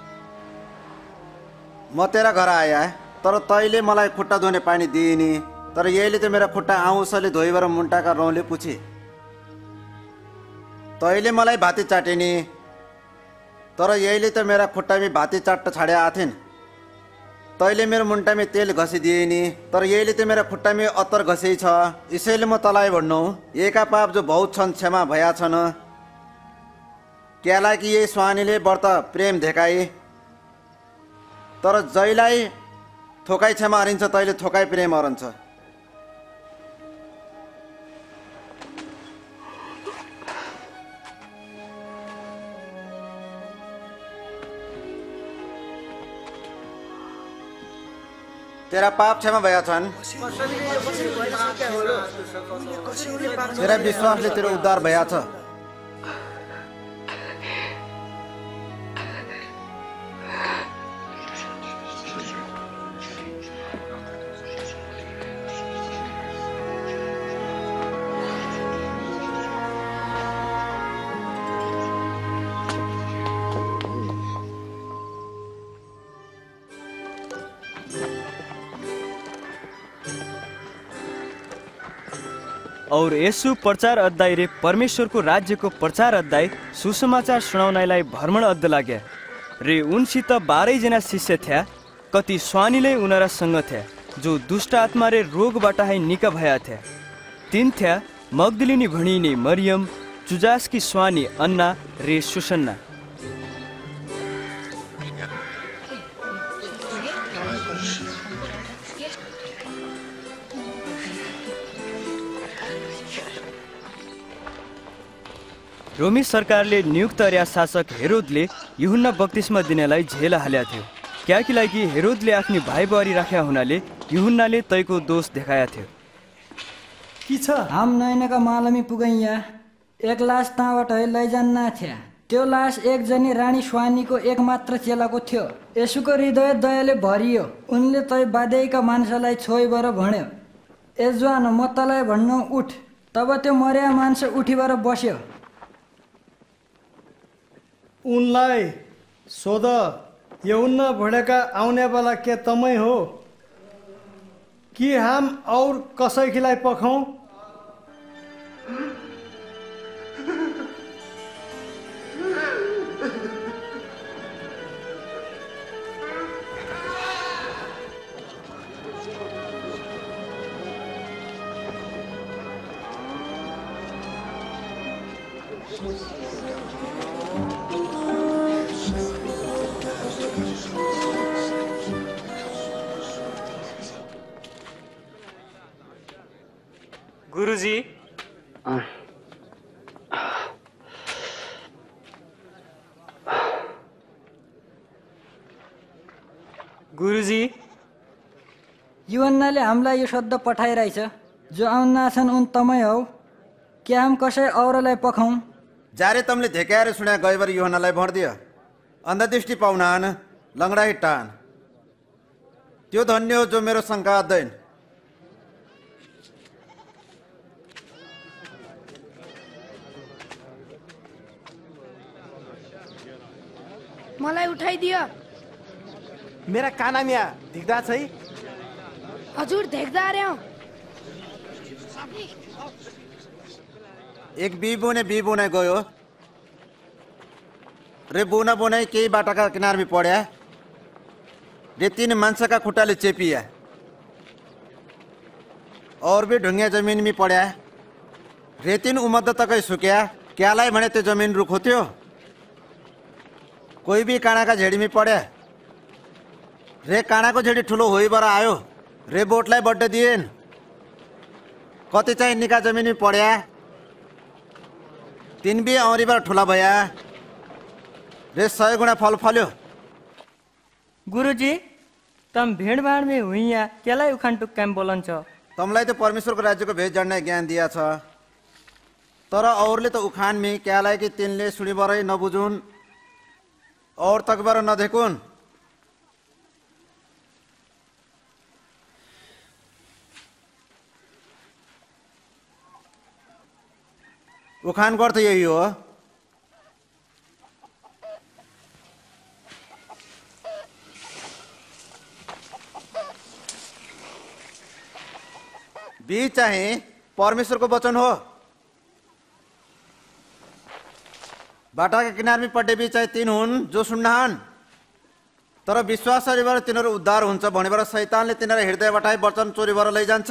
म तेरा घर आया तर तैले मलाई खुट्टा धोने पानी दिइनी तर यहीले त मेरा खुट्टा आउँसले धोइबर मुन्टाका रौँले पुछे। तैले मलाई भाती चाटिनी तर यहीले त मेरा खुट्टामी भाती चाट्ट छाड्या आथिन। तैले मेरो मुन्टामी तेल घसिदिएनी तर यहीले त मेरा खुट्टामी अत्तर घसेइ छ। यसैले म तलाई भन्नु एका पाप जो बहुत छन् क्षमा भया छन्। क्याला कि यही स्वानीले व्रत प्रेम देखाए तर जैलाई थोकाइ क्षमा हरिन्छ तैले थोकाइ प्रेम हरन्छ। तेरा पाप क्षमा भया छन्। तेरा विश्वासले तेरो उद्धार भया छ। और यसु प्रचार अध्याय रे परमेश्वर को राज्य को प्रचार अध्याय सुसमाचार सुनाउनलाई भ्रमण अद्द लाग्या रे उनसित बाह्रै जना शिष्य थिया। कति स्वानीले उनीहरूसँग थिया जो दुष्ट आत्मा रे रोगबाट है निका भया थिया। तीन थिया मग्दलिनी भणिने मरियम, जुजासकी स्वानी अन्ना रे सुसन्ना। रोमी सरकारले नियुक्त अर्या शासक हेरोदले यूहन्ना बप्तिस्मा दिनेलाई झेल हाल्या थियो। क्याकी लागि हेरोदले आफ्नी भाइ बुहारी राख्या हुनाले यूहन्नाले तैको दोष देखाया थियो। कि छ हाम नैनका मालमी पुगैया एक लास ताबाट लैजान्ना थिया। त्यो लास एक जनी रानी स्वानीको एक मात्र चेलाको थियो। यसुको हृदय दयाले भरियो। उनले तै बादेका मान्छेलाई छोइबाट भन्यो, ए जवान म तँलाई भन्नु उठ। तब त्यो मर्या मान्छे उठीबाट बस्यो। उनलाई सोध, यूहन्ना भडेका आउनेवाला के तमै हो कि हम और कसैलाई पखाउँ? गुरुजी, गुरुजी, यूहन्नाले हामीलाई यो शब्द पठाइरहेछ, जो आउना छन् उन तमै हौ। के हम कसै औरलाई पखाउँ? जारे तमले धेक्याएर सुन्या गएबर यूहन्नालाई भर्दियो। अन्धदृष्टि पाउनान, लङ्गडा हिट्टान। त्यो धन्य हो जो मेरो शङ्का अध्ययन। मलाई उठाइदियो। मेरा कानामिया देख्दा छै? हजुर देख्दा रे। एक बी बोने बी बोने गयो रे। बोना बोनाई केही बाटाका किनारमा पड्या रे। तीन मान्छेका खुट्टाले चेपिया और भी ढुङ्गे जमिन में पड्या रे। तीन उमद्द तकै सुक्या। क्यालाई भने त्यो जमिन रुखो थियो। कोई भी काँडा का झेड़ी में पड़े रे। काँडा को झेड़ी ठुलो होइबर आयो रे। बोटलाई बड्डे दिएन। कति चाहिँ निका जमिन में पड्या। तीन भी औरीबार ठुला भया रे। सय गुणा फल फल्यो। गुरुजी, तम भेडभाड में हुइया केलाई उखान टुक्काम बोलन्छ? तमलाई तो परमेश्वर को राज्य को भेद जान्ने ज्ञान दिया छ। तर औरले तो उखान में क्यालाई कि तिनले सुनिबरै नबुझुन् और तकबर न देखुन। उखान को अर्थ यही हो। बीज चाहे परमेश्वर को वचन हो। बाटा के किनार में पड्डे बीच चाहे तीन हुन् जो सुन्नाहन्। तर विश्वास गरेर तिनीहरू उद्धार हुन्छ भनेर शैतानले तिनीहरू हृदयबाट वचन चोरीबाट लैजान्छ।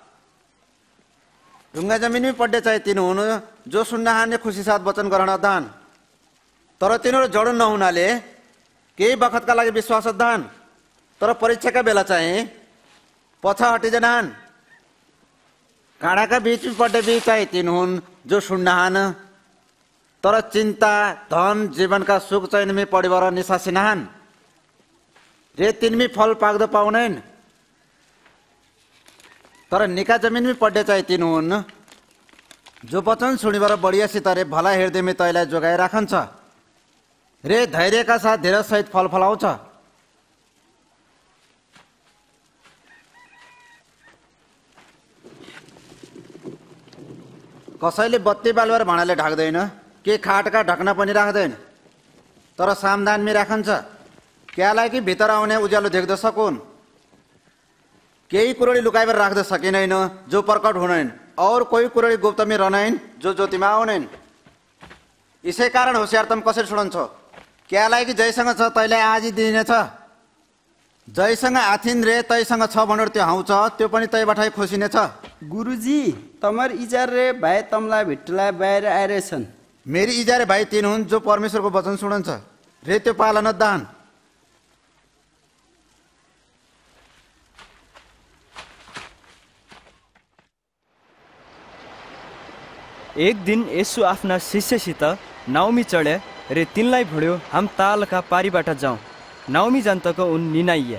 ढुङ्गा जमिन में पड्डे चाहे तीन हुन् जो सुन्नाहन् खुसी साथ वचन ग्रहण अध्ययन। तर तिनीहरू जड नहुनाले केही बखतका लागि विश्वास अध्ययन। तर परीक्षाका बेला चाहिँ पछा हटिजानन्। काँडाका बीच में पड्डे बीच चाहे तीन हुन् जो सुन्नाहन्। तर चिंता, धन, जीवन का सुख चैन में पड़ेबर निशासिनाहन् रे। तिनमी फल पाक्दो पाउनैन। तर निका जमिन में पड्डे चाहिँ तीन हुन् जो वचन सुनिबर बढिया सितरे भला हृदय में तैलाई जोगाइ राखन्छ रे। धैर्यका साथ धीरज सहित फल फलाउँछ। कसैले बत्ती बालुवार भाँडाले ढाक्दैन के खाटका ढक्ना पनि राख्दैन। तर सामदानमी राखन्छ क्यालाई कि भित्र आउने उज्यालो देख्द सकुन्। केही कुरोले लुकाइबर राख्द सकिँदैन जो प्रकट हुँदैन। और कोही कुरडी गुप्तमी रहनेन् जो ज्योतिमा आउनेन्। यसै कारण होसियार तम कसरी छोडन्छौ? क्या लागि जयसँग छ तैलाई आजी दिनेछ। जयसँग आथिन रे तैसँग छ भनेर त्यो हाउँछ, त्यो पनि तैबाट खोसिनेछ। गुरुजी तमर इजार रे भाइ तमलाई भिट्टलाई बाहिर आइरहेछन्। मेरी इजारे भाइ तीन हुन् जो परमेश्वरको वचन सुनन्छ रे त्यो पालन दान। एक दिन यसु आफ्ना शिष्यसित नाउमी चढ्या रे तिनलाई भुड्यो हाम तालका पारीबाट जाउँ। नाउमी जान्तको उन निनाइया।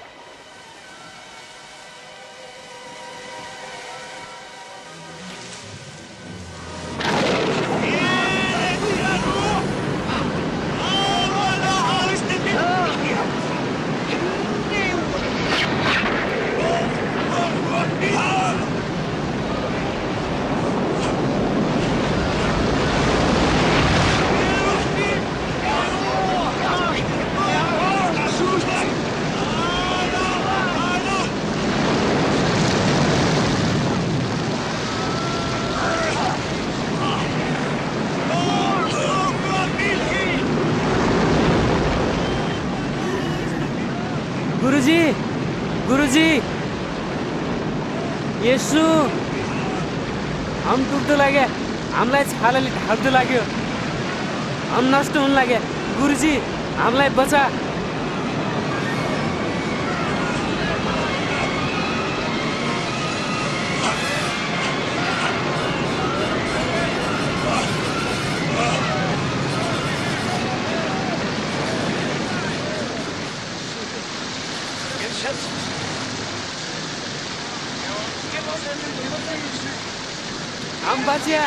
गुरुजी गुरुजी यसु हम डुब्दो लाग्यो, हामीलाई छालाले ढाक्दो लाग्यो, हम नष्ट हुन लाग्यो। गुरुजी हामीलाई बचा। हम बचिया।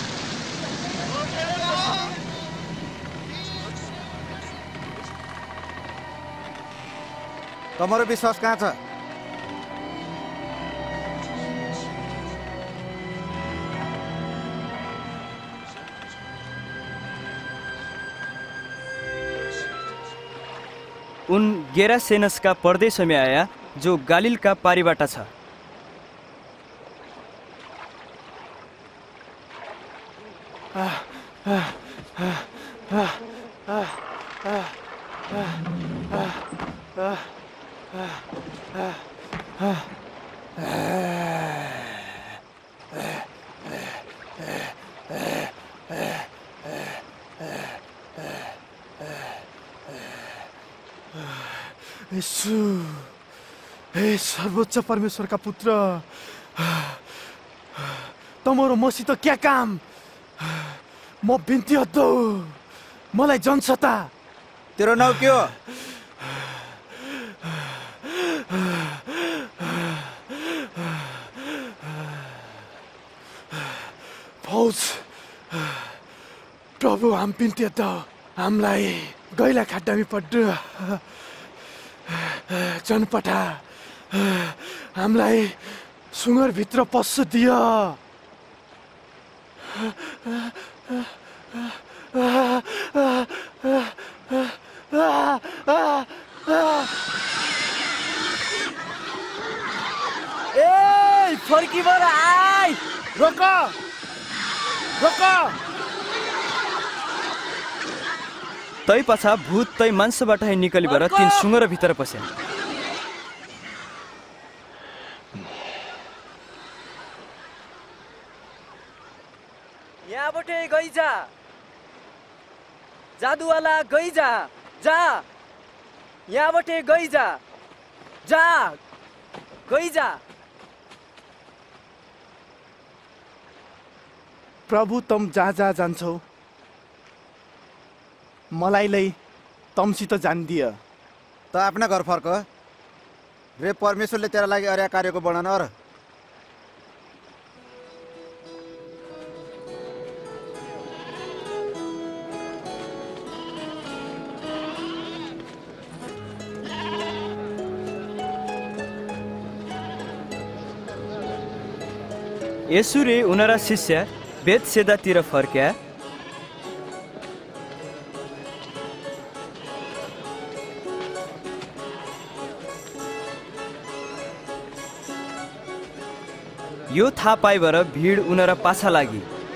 तमरो विश्वास कहाँ छ? उन गेरासेनसका परदेशमा आया जो गालिलका पारीबाट छ। यसु हे सर्वोच्च परमेश्वरका पुत्र, तमरो मसित क्या काम? म बिन्ती हद्दौ, मलाई जनसता। तेरो नाउँ के हो? फौज प्रभु, हाम बिन्ती हद्दौ, हामीलाई गैला खाड्डामी पड्डु जन पठा, हामीलाई सुँगरभित्र पस्छु दियो। ए फर्किबर आइ, रोक रोक। तै पछा भूत तै मांसबाट निकलिबर तीन सुँगर भित्र पसे। यहाँबाटै गइजा, जादुवाला गइजा, जा यहाँबाटै गइजा, जा गइजा। प्रभु तम जहाँ जहाँ जान्छौ मलाई लै तमसित जान्दिय। त आफ्ना घर फर्क रे, परमेश्वरले तेरा लागि अर्या कार्यको वर्णन गर। यसुरे उनरा शिष्य बेतसेदातिर फर्क्या। यो थाहा पाइबर भिड उनीहरा पाछा लागि।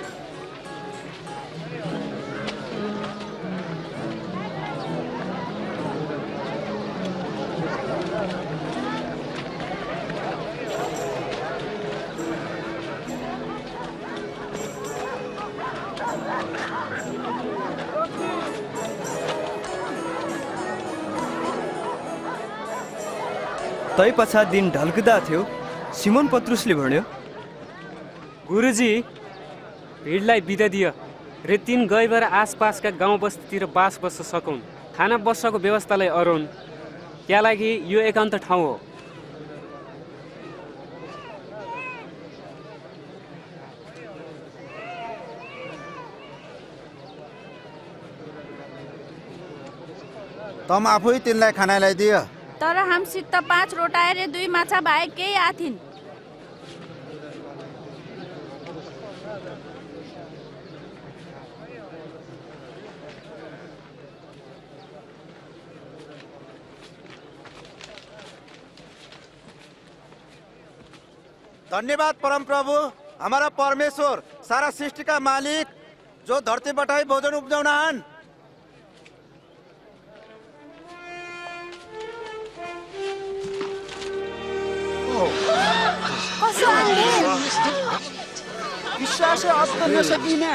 तै पछाडि दिन ढल्कदा थियो। सिमोन पत्रुसले भन्यो, गुरुजी भिडलाई बिदा दियो र तीन गइबर आसपासका गाउँ बस्तीतिर बास बस्न सकौँ, खाना बस्नको व्यवस्थालाई अरून्। क्या लागि यो एकान्त ठाउँ हो। तम आफै तिनलाई खाना ल्याइदियो। तर हमसित त पाँच रोटाए र दुई माछा बाहेक केही आथिन्। धन्यवाद परम प्रभु, हमारा परमेश्वर, सारा सृष्टि का मालिक, जो धरती बटाई भोजन उपजाउन आन। कसो आन्देल विश्वास अस्त नसकिने।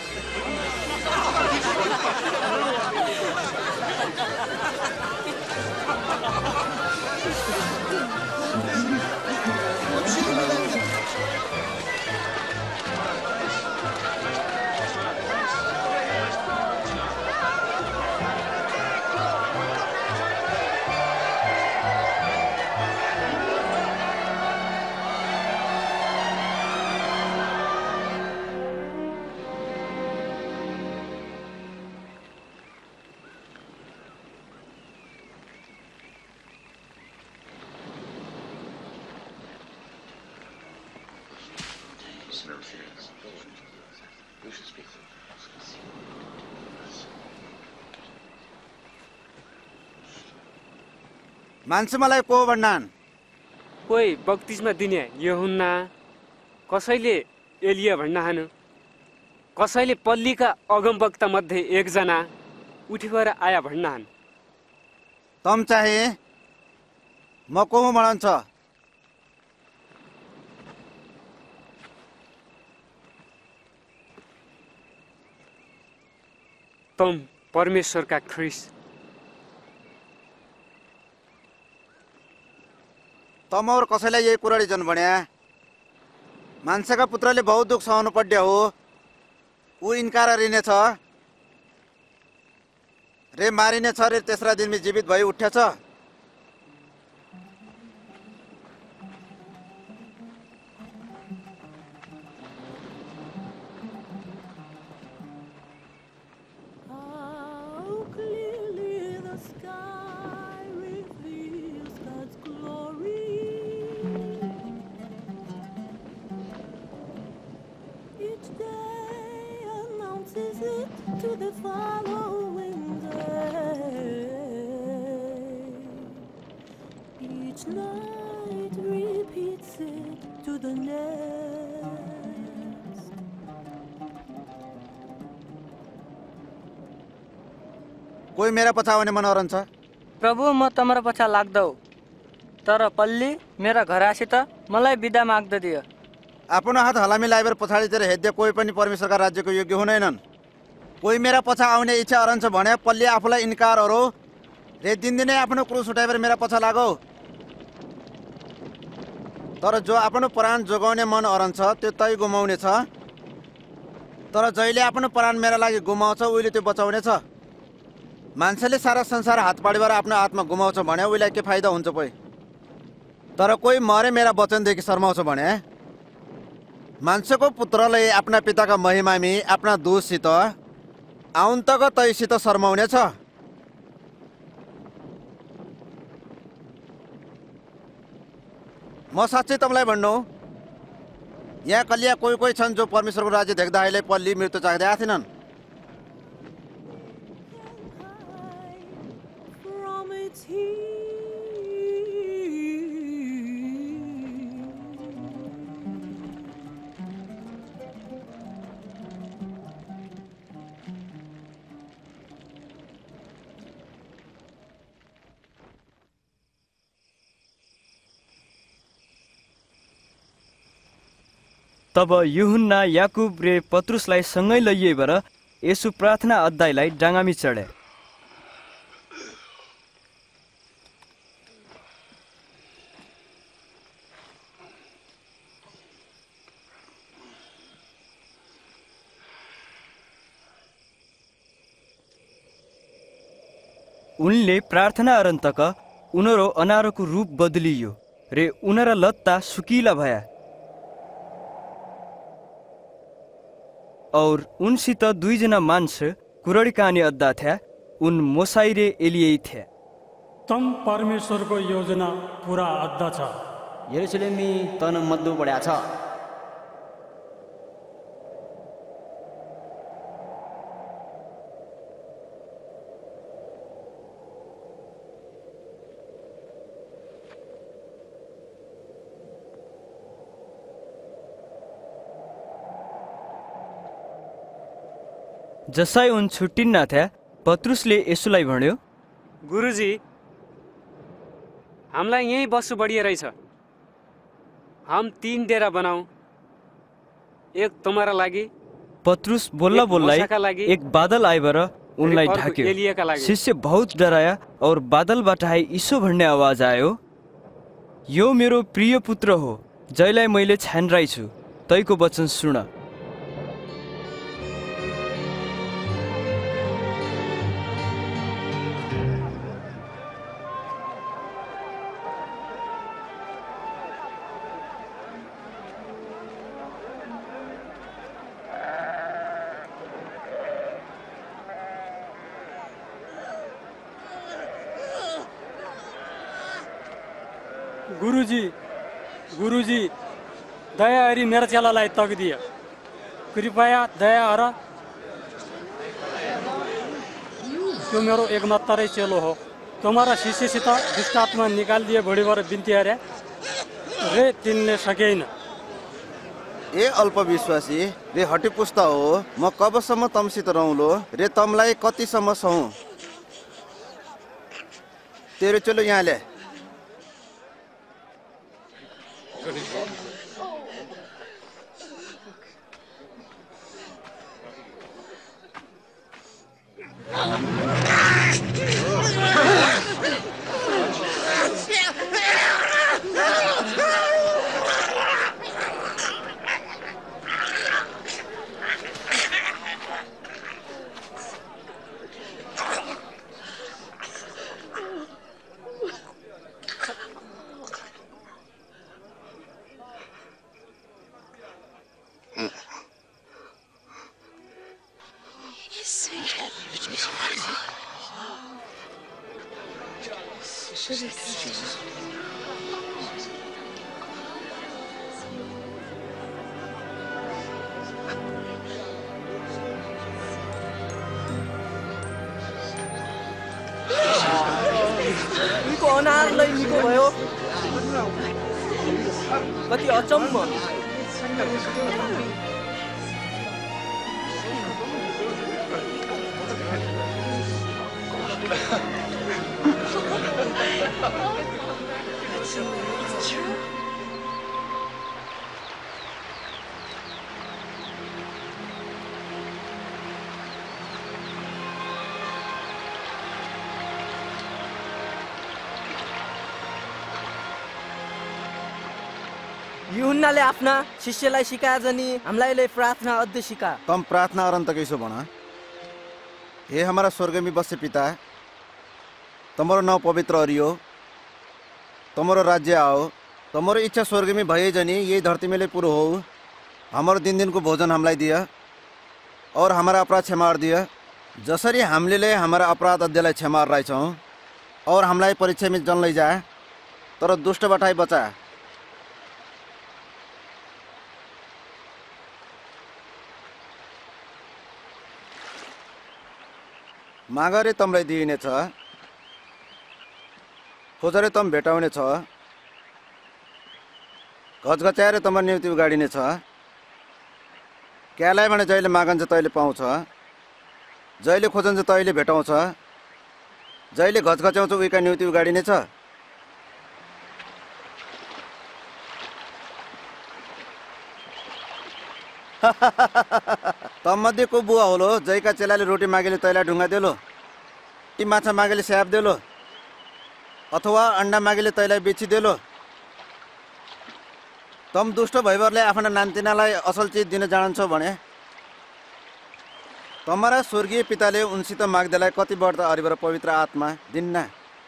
मान्छे मलाई को भन्नान्? कोही बक्तिस्मा दिने यूहन्ना, कसैले एलिया भन्नाहानु, कसैले पल्लीका अगमवक्ता मध्ये एकजना उठेर आया भन्नाहान्। तम चाहे म को हुँ भन्छ? तम परमेश्वरका ख्रिस्ट। तम और कसैलाई यही कुरा जन भन्या? मान्छेका पुत्रले बहुत दुख सहनु पर्ने हो, ऊ इन्कार गरिनेछ रे मारिनेछ रे तेस्रा दिनमा जीवित भई उठ्नेछ। To the following day, each night repeats it to the next. कोही मेरा पछा आउने मनोरञ्छ? प्रभु म तमरा पछा लाग्दौ, तर पल्ली मेरा घरासित मलाई बिदा माग्दै दियो। आफ्नो हात हलामी लाइबर पछाडितिर हेद्दै कोही पनि परमेश्वरका राज्यको योग्य हुँदैनन्। कोही मेरा पछा आउने इच्छा अरन्छ भने पल्ली आफूलाई इन्कार गरौ रे दिनदिनै आफ्नो क्रुस उठाएर मेरा पछा लागौ। तर जो आफ्नो प्राण जोगाउने मन अरन्छ त्यो तै गुमाउने छ, तर जहिले आफ्नो प्राण मेरा लागि गुमाउँछ उहिले त्यो बचाउने छ। मान्छेले सारा संसार हात पाडीबाट आफ्नो आत्मा गुमाउँछ भने उहिले के फाइदा हुन्छ पै? तर कोही मरे मेरा वचनदेखि शर्माउँछ भने मान्छेको पुत्रले आफ्ना पिताका महिमामी आफ्ना दूतसित आउन्तको तैसित शर्माउने छ। म साँच्चै तपाईँलाई भन्नु, यहाँ कलिया कोही कोही छन् जो परमेश्वरको राज्य देख्दा अहिले पल्ली मृत्यु चाख्दै आएनन्। तब यूहन्ना याकुब रे पत्रुसलाई सँगै लैएर यसु प्रार्थना अध्यायलाई डाँगामी चढे। उनले प्रार्थना अरन्तक उनीहरू अनारोको रूप बदलियो रे उनीरा लत्ता सुकिला भया और उनसित दुईजना मान्छे कुरडी कहानी अद्दा थिए। उन मोसाई रे एलियै थिए। तम परमेश्वरको योजना पुरा अद्दा छ। यरुशलेमी तन मद्दु बढ्या छ। जसै उन छुट्टिन्न थिए पत्रुसले यसुलाई भन्यो, गुरुजी हामीलाई यहीँ बस्नु बढिया रहेछ। हम तीन डेरा बनाऊ, एक तुम्हारा लागि। पत्रुस बोल्ला बोल्दै एक बादल आइबर उनलाई ढाक्यो। शिष्य बहुत डराया और बादलबाट यीशु भन्ने आवाज आयो, यो मेरो प्रिय पुत्र हो, जसलाई मैले छानिरहेको छु, तैको वचन सुन। गुरुजी गुरुजी दया गरी मेरो चेलालाई तकदिए, कृपया दया गर। त्यो मेरो एकमात्रै चेलो हो। तुम्हारा शिष्यसित दुष्टात्मा निकालिदिए भोलिबाट बिन्ती अरे रे तिनले सकेन। ए अल्पविश्वासी रे हटिपुस्ता हो, म कबसम्म तमसित रहूँलो रे तमलाई कतिसम्म सहूँ। तेरो चेलो यहाँ ले। उनको अनारलाई निको भयो, कति अचम्म। यूहन्नाले आफ्ना शिष्यलाई सिकाए जनी हामीलाई प्रार्थना अध्याय सिका। तम प्रार्थना अरंत कैसो बना। हे हमारा स्वर्गमी बसे पिता, तमरो नाम पवित्र हरियो, तमरो राज्य आओ, तमरो इच्छा स्वर्गमी भए जनी यही धरती में पूरो हो। हमारो दिन दिन को भोजन हमलाई दिया और हमारा अपराध क्षमा दिया, जसरी हमले हमारा अपराध अध्ययलाई क्षमा रहेछौं और हमलाई परीक्षा में जन लै जाए, तर दुष्ट बटाई बचा। मागरे तमलाई दिइनेछ, खोजरे तम भेटाउनेछ, घचघच्याएर तम निम्ति उगाडिनेछ। क्यालाई भने जहिले मागन्छ तैले पाउँछ, जहिले खोजन्छ तैले भेटाउँछ, जहिले घचघच्याउँछ उहीका निम्ति उगाडिनेछ। तमध्ये को बुवा होलो जैका चेलाले रोटी मागेले तैलाई ढुङ्गा देलो ती माछा मागेले स्याप देलो अथवा अंडा मागेले तैलाई बेचिदेलो तम दुष्ट भइबरले आफ्ना नान्तिनालाई असल चिज दिन जान्छौ भने तमरा स्वर्गीय पिताले उनसित माग्दैलाई कति बढ्ता अरिबर पवित्र आत्मा दिन्न।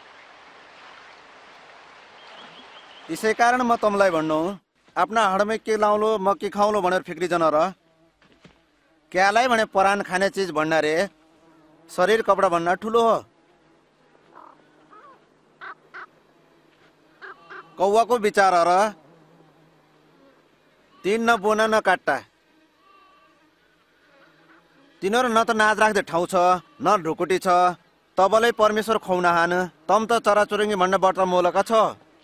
यसै कारण म तमलाई भन्नु आफ्ना हडमै के लाउलो म के खाउलो भनेर फिक्रिजन र क्यालाई भने परान खाने चिज भन्ना रे शरीर कपडा भन्ना ठुलो हो। कौवाको विचार र तीन न बोना न काट्टा तिनीहरू न त नाच राख्दै ठाउँ छ न ढुकुटी छ तबलै परमेश्वर खुवाउन हान तम त चराचुरुङ्गी भन्न बट्र मोलका छ।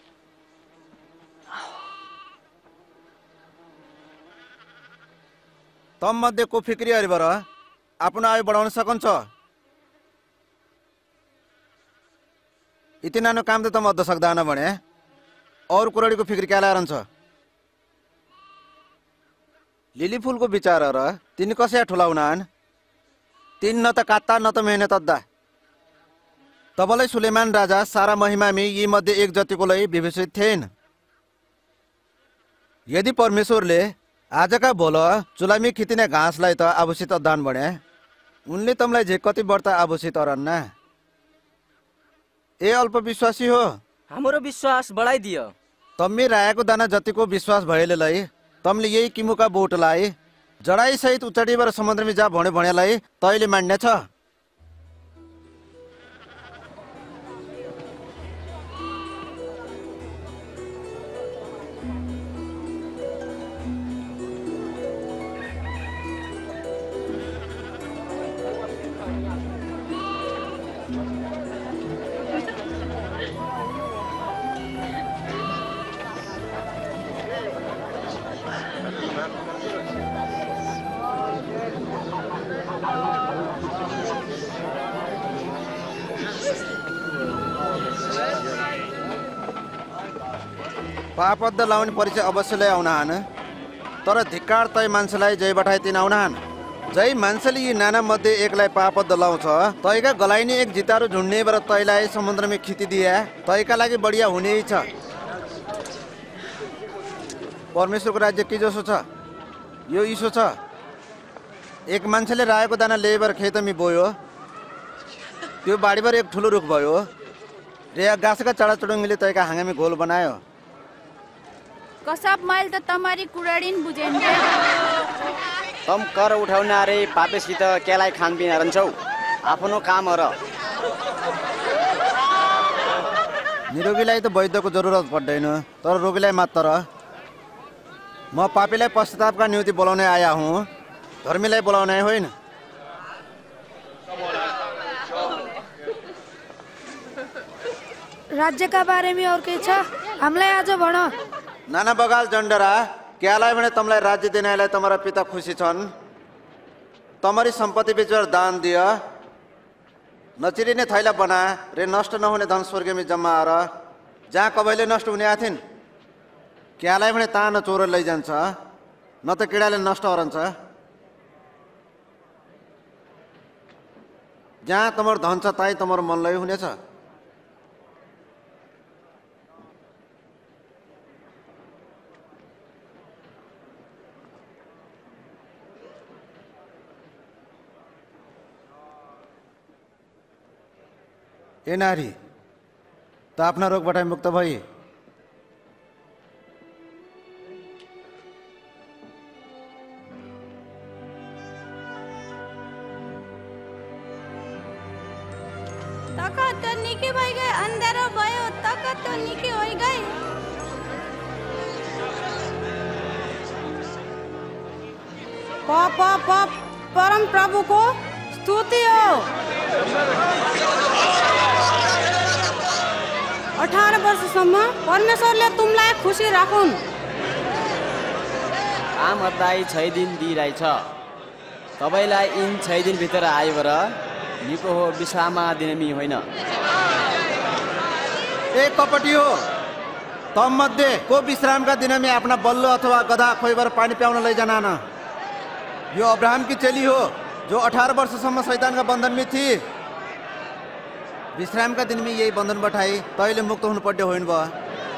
तम मध्ये को फिक्री हरिबर आफ्नो आयु बढाउन सकन्छ यति नानो काम त तम अद्द सक्दैन भने अरू कुराडीको फिक्री क्या रहन्छ। लिली फुलको विचार र तिनी कसै ठुलाउनान् तीन न त कात्ता न त मेहनत अद्दा तबलाई सुलेमान राजा सारा महिमामी यी मध्ये एक जतिको लै विभूषित थिएन। यदि परमेश्वरले आजका भोल चुलामी खितिने घाँसलाई त आभूषित अदान भने उनले तमलाई जे कति बढ्ता आभूषित अरन्ना। ए अल्पविश्वासी हो हाम्रो विश्वास बढाइदियो। तम्मी रायाको दाना जतिको विश्वास भएले लै तमले यही किमुका बोटलाई जडाई सहित उचाडीबाट समुद्रमी जा भन्यो भनेलाई तैले मान्ने छ। पापद्ध लाउने परिचय अवश्य आउन हान तर धिक्कार तै मान्छेलाई जय बठाइ तिन आउन हान। जय मान्छेले यी नाना मध्ये एकलाई पापद्ध लाउँछ तैका गलाइने एक जितारो झुन्नेबाट तैलाई समुद्रमै खिचिदिया तैका लागि बढिया हुने छ। परमेश्वरको राज्य के जसो छ यो इसो छ एक मान्छेले रायोको दाना ल्याएर खेतमी बोयो त्यो बाडीबाट एक ठुलो रुख भयो रे गाँसका चढाचुडुङ्गीले तैका हाँगामी घोल बनायो। कसब मैल त तमारी कुराडिन बुझेन तम कर उठाउन रे पापेसित केलाई खानपिन रहन्छौ आफ्नो काम र निरोगीलाई त वैद्यको जरुरत पर्दैन तर रोगीलाई मात्र। म पापीलाई पश्चातापका निम्ति बोलाउने आया हुँ धर्मीलाई बोलाउने होइन। राज्यका बारेमा और के छ हामीलाई आज भन। नाना बगाल जन्डरा क्यालाई भने तमलाई राज्य दिनालाई तमरा पिता खुसी छन् तमरी सम्पत्ति बेचेर दान दिय नचिरिने थैला बना रे नष्ट नहुने धन स्वर्गमी जम्माएर जहाँ कबैले नष्ट हुने आथिन् क्यालाई भने ता न चोर लैजान्छ न त किडाले नष्ट हरन्छ। जहाँ तमर धन छ ताई तमर मनलाई हुनेछ। ए नारी त आफ्ना रोगबाट मुक्त भई तक त निकै भइ गए अन्धारो भयो तक त निकै होइ गए। पाप पाप परम प्रभुको स्तुति हो। अठारह वर्षसम्म परमेश्वरले तुमलाई खुसी राखुन्। काम अद्दाई छ दिन दिइरहेछ तपाईँलाई इन छ दिनभित्र आएर निको हो विश्राम दिनमी होइन। ए कपटी हो तम मध्ये को विश्रामका दिनमी आफ्ना बल्लो अथवा गधा खोइबर पानी प्याउन लैजान न यो अब्राहम की चेली हो जो अठारह वर्षसम्म शैतानका बन्धनमै थिए। विश्रामका दिनमै यही बन्धन बठाई तैँले मुक्त हुनुपर्ने होइन भयो।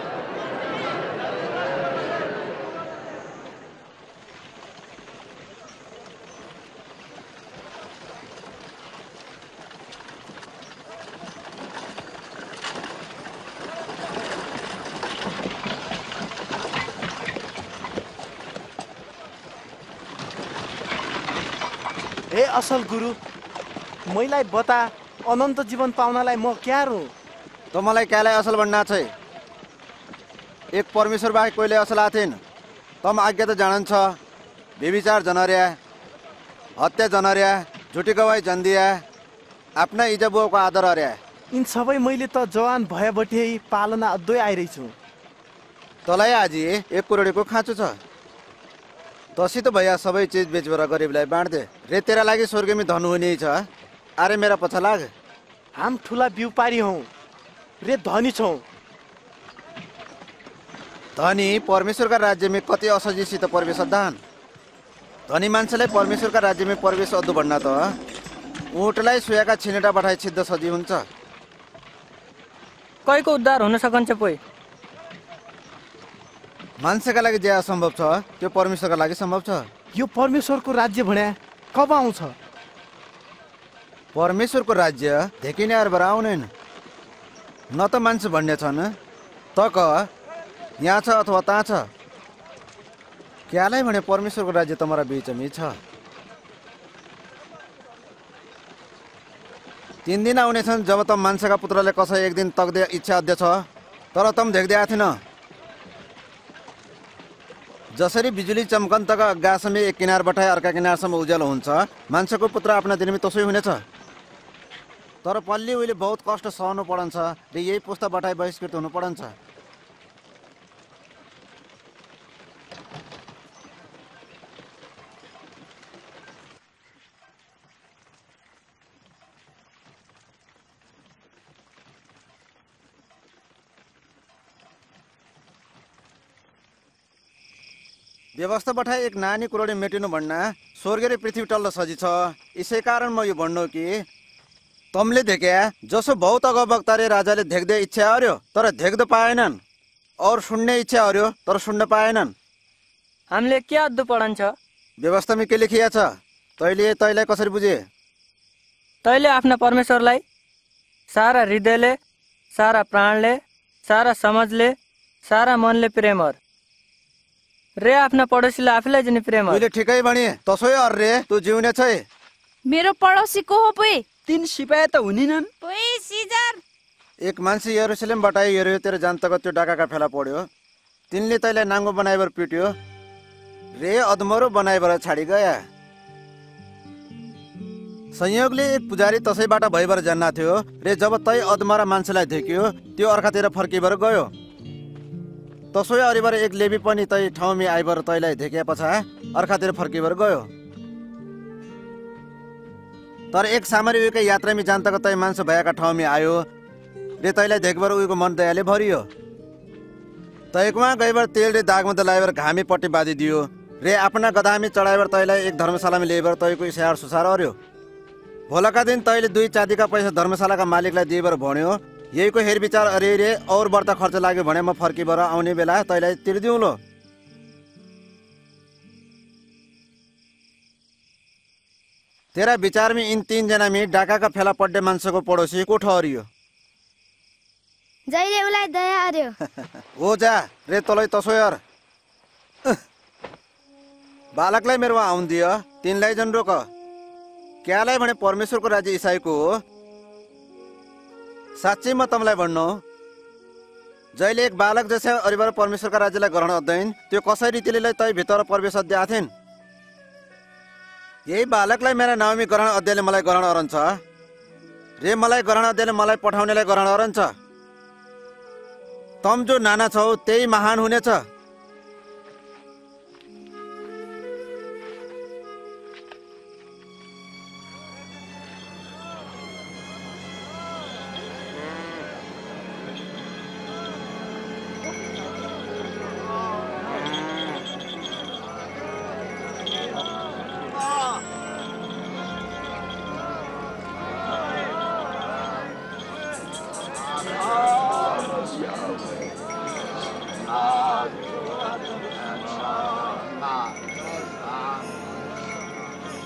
ए असल गुरु, मैलाई बता अनन्त जीवन पाउनलाई म क्या हूँ? तो मलाई क्यालाई असल भन्ना छै? एक परमेश्वर बाहेक कोहीले असल आथेन। तम आज्ञा त जाणन्छ, व्यभिचार जनर्या, हत्या जनर्या, झुटी गवाई जन्दिया, आफ्ना इजा बुवाको आदर अर्या। यिन सबै मैले त जवान भएबटे पालना अद्दै आइरहेछु। तँलाई आजी एक करोडको खाँचो छ। तसित भैया सबै चिज बेचबेर गरिबलाई बाँड्दे रे। तेरा लागि स्वर्गमी धन हुने छ। अरे मेरा पछा लाग। हम ठुला व्यापारी हौँ रे, धनी छौँ। धनी परमेश्वरका राज्यमा कति असजिसित प्रवेश दान। धनी मान्छेलाई परमेश्वरका राज्यमा प्रवेश अद्दु भन्न त ऊँटलाई सुयाका छिनेटा बठाई छिद्ध सजी हुन्छ। कहीको उद्धार हुन सकन्छ पोइ? मान्छेका लागि जे असम्भव छ त्यो परमेश्वरका लागि सम्भव छ। यो परमेश्वरको राज्य भन्या कब आउँछ? परमेश्वरको राज्य धेकिने आरबार आउनेन। न त मान्छे भन्ने छन् त क यहाँ छ अथवा तहाँ छ। क्यालाई भने परमेश्वरको राज्य तमरा बीचमै छ। तीन दिन आउने छन् जब तम मान्छेका पुत्रले कसै एक दिन तक्दे इच्छा अध्य छ, तर तम देख्दै आथेन। जसरी बिजुली चम्कन्तका अग्गासम्म एक किनार बठाए अर्का किनारसम्म उज्यालो हुन्छ, मान्छेको पुत्र आफ्ना दिनमा तसै हुनेछ। तर पल्ली उहिले बहुत कष्ट सहनु पर्छ र यही पुस्ता बठाई बहिष्कृत हुनु पर्छ। व्यवस्था बठाए एक नानी कुरोडी मेटिनु भन्ना स्वर्ग र पृथ्वी टल्लो सजी छ। यसै कारण म यो भन्नु कि तमले देख्या जसो बहुत अगवक्ता रे राजाले देख्दै इच्छा अर्यो तर देख्द पाएनन्, और सुन्ने इच्छा अर्यो तर सुन्न पाएनन्। हामीले के अद्दु पढन्छ? व्यवस्थामा के लेखिया छ? तैले तैलाई कसरी बुझे? तैले आफ्ना परमेश्वरलाई सारा हृदयले, सारा प्राणले, सारा समझले, सारा मनले प्रेम गर रे। आफ्ना पडोसीलाई आफूलाई जिनी प्रेम गर। मैले ठिकै भने तसै अर रे तू जिउने छै। मेरो पडोसी को हो पोइ? तीन सिपाही त हुनिनन्। पोइ सिजर। एक मान्छे यरुशलेम बटाई हेर्यो, तेरो जान्तक त्यो डाकाका फेला पड्यो। तिनले तैलाई नाङ्गो बनाइबर पिट्यो रे, अधमरो बनाइबर छाडी गया। संयोगले एक पुजारी तसैबाट भइबर जन्ना थियो रे। जब तै अधमरा मान्छेलाई देख्यो त्यो अर्कातिर फर्किबर गयो। तसै अरिबर एक लेबी पनि तै ठाउँमा आइबर तैलाई देखे पछा अर्कातिर फर्किबर गयो। तर एक सामरीको यात्रामा जान्तक तै मान्छे भएका ठाउँमा आयो रे। तैलाई देख्बर उनको मन दयाले भरियो। तैकमा गइबर तेल रे दागमा दलाइबर घामी पट्टी बाँधिदियो रे। आफ्ना गधामी चढाइबर तैलाई एक धर्मशालामा ल्याइबर तैको स्याहार सुसार अर्यो। भोलका दिन तैले दुई चाँदीका पैसा धर्मशालाका मालिकलाई दिइबर भन्यो, यहीको हेरविचार अरे रे और बढ्ता खर्च लाग्यो भने म फर्किबर आउने बेला तैलाई तिर्दिउँलो। तेरा विचारमा यिन तीनजना में डाकाका फेला पड्डे मान्छेको पडोसी को ठहरियो? जहिले उलाई दया अर्यो। ओ जा रे तलै तसो यार। बालकलाई मेरो आउन दियो, तिनलाई जन रोक। क्यालाई भने परमेश्वरको राज्य इसाईको हो। साँच्चै म तमलाई भन्नु, जहिले एक बालक जैसे अरिबर परमेश्वरका राज्यलाई ग्रहण अध्ययन त्यो कसै रीतिले तै भित्र प्रवेश अध्याय आथेन। यही बालकलाई मेरा नाउमी ग्रहण अध्ययनले मलाई ग्रहण अरन्छ रे। मलाई ग्रहण अध्ययनले मलाई पठाउनेलाई ग्रहण अरन्छ। तम जो नाना छौ त्यही महान हुनेछ।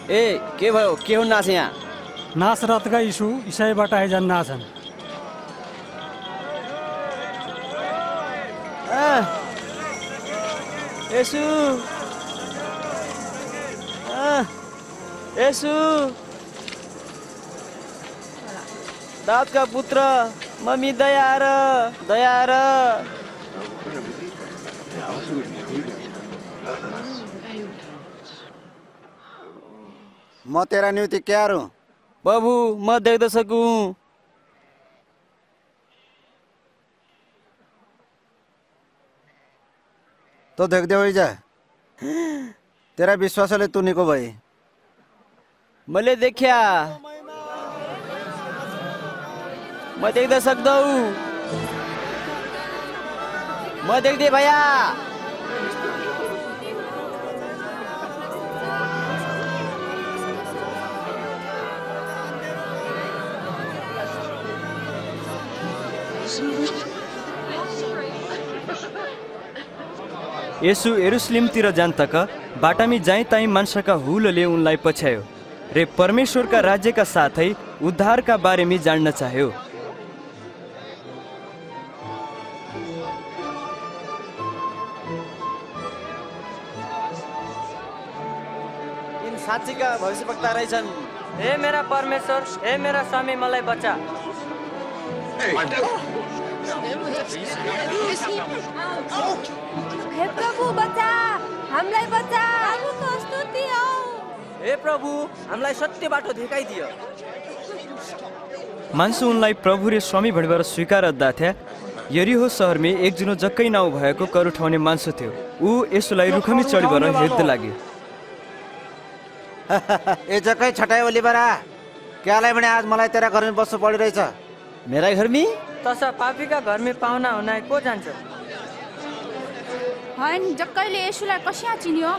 ए के भयो के हुन् नास यहाँ नासरतका यीशु इसाईबाट आइजान्न छन्। येशू येशू दाऊदका पुत्र मम्मी दया आएर दया आएर। म तेरा निम्ति क्या हूँ बाबू म देख्न सकूँ। तो देख्दै होइ जा तेरा विश्वासले तू निको भए। मैले देख्या म देख्न सक्दौ म देख्दै भया। यसु यरुशलेमतिर जान्तक बाटामी जाई ताई मान्छेका हुलले उनलाई पछ्यायो रे परमेश्वरका राज्यका साथै उद्धारका बारेमा जान्न चाह्यो। यिन साँच्चीका भविष्यवक्ता रहेछन्। हे मेरा परमेश्वर, हे मेरा स्वामी, मलाई बचा। हे प्रभु बचा, हामीलाई बचा। प्रभुको स्तुति हो। हे प्रभु हामीलाई सत्य बाटो देखाइदियो। मान्छे उनलाई प्रभु रे स्वामी भनेर स्वीकार गर्दथे। यरीहो शहरमा एकजना जक्कै नाउँ भएको कर उठाउने मान्छे थियो। ऊ यसुलाई रुखमी चढीबर हेर्दै लाग्यो। ए जक्कै छटाई ओली बरा क्यालाई भने आज मलाई तेरा घरमा बस्नु परिरहेछ। मेरा घरमी तसा पापीका घरमै पाहुना हुनाइ को जान्छ? हैन जक्कैले यसुलाई कस्या चिन्यो?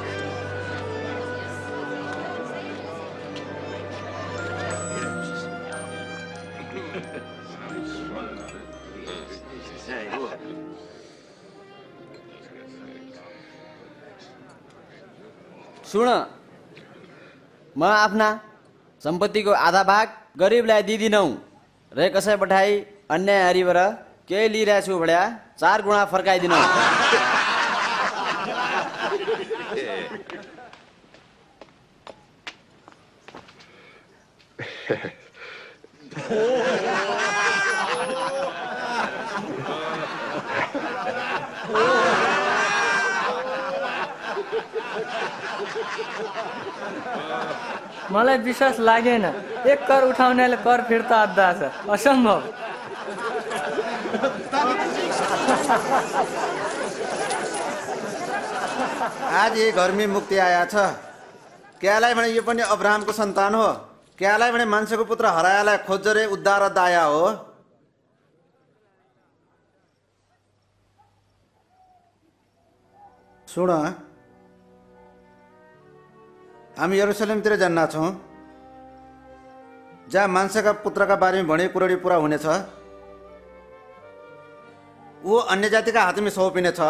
सुन, म आफ्ना सम्पत्तिको आधा भाग गरिबलाई दिदिनौ रे कसै पठाई अन्याय हरिबाट केही लिइरहेको छु भड्या चार गुणा फर्काइदिनौ। मलाई विश्वास लागेन। एक कर उठाउनेले कर फिर्ता अद्दा छ, असम्भव। आज ये घरमी मुक्ति आया छ। क्यालाई भने यो पनि अब्राहमको सन्तान हो। क्यालाई भने मान्छेको पुत्र हरायालाई खोजेर उद्धार अद्दा आया हो। सुन, हामी यरुशलेमतिर जान्न छौँ जहाँ मान्छेका पुत्रका बारेमा भने कुरडी पुरा हुनेछ। ऊ अन्य जातिका हातमा सौंपिनेछ।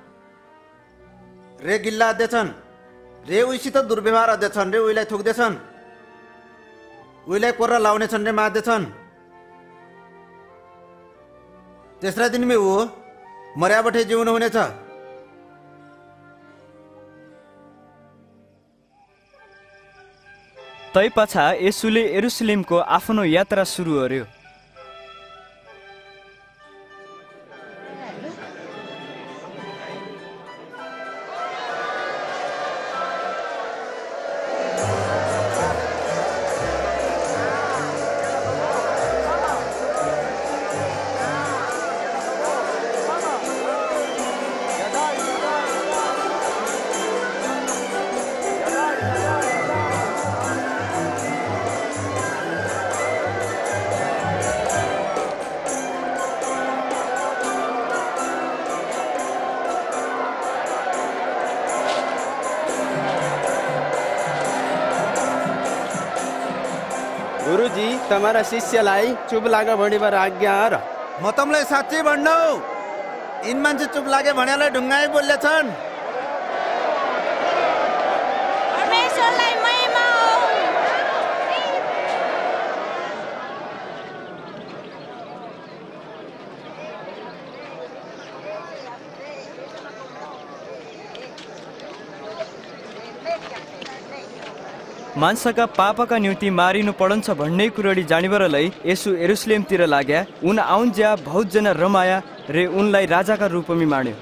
रे गिल्ला अध्यक्षन् रे उसित दुर्व्यवहार अध्यक्षन् रे उइलाई थुक्दैछन्, उइलाई कोर्रा लाउनेछन् रे मार्दैछन्। तेस्रा दिनमै ऊ मर्याबाटै जिउनु हुनेछ। तै पछा यसुले यरुशलेमको आफ्नो यात्रा सुरु गर्यो। गुरुजी तमारा शिष्यलाई चुप लाग भणीबर आज्ञा र। म तमलाई साँच्चै भन्नु, यिन मान्छे चुप लागे भन्यालाई ढुङ्गाइ बोल्दैछन्। परमेश्वरलाई महिमा मान्छेका पापका निम्ति मारिनु पड़न्छ भन्ने कुरडी जानिबरलाई यसु यरुशलेमतिर लाग्या। उन आउन्ज्या बहुत जना रमाया रे उनलाई राजाका रूपमा मान्यो।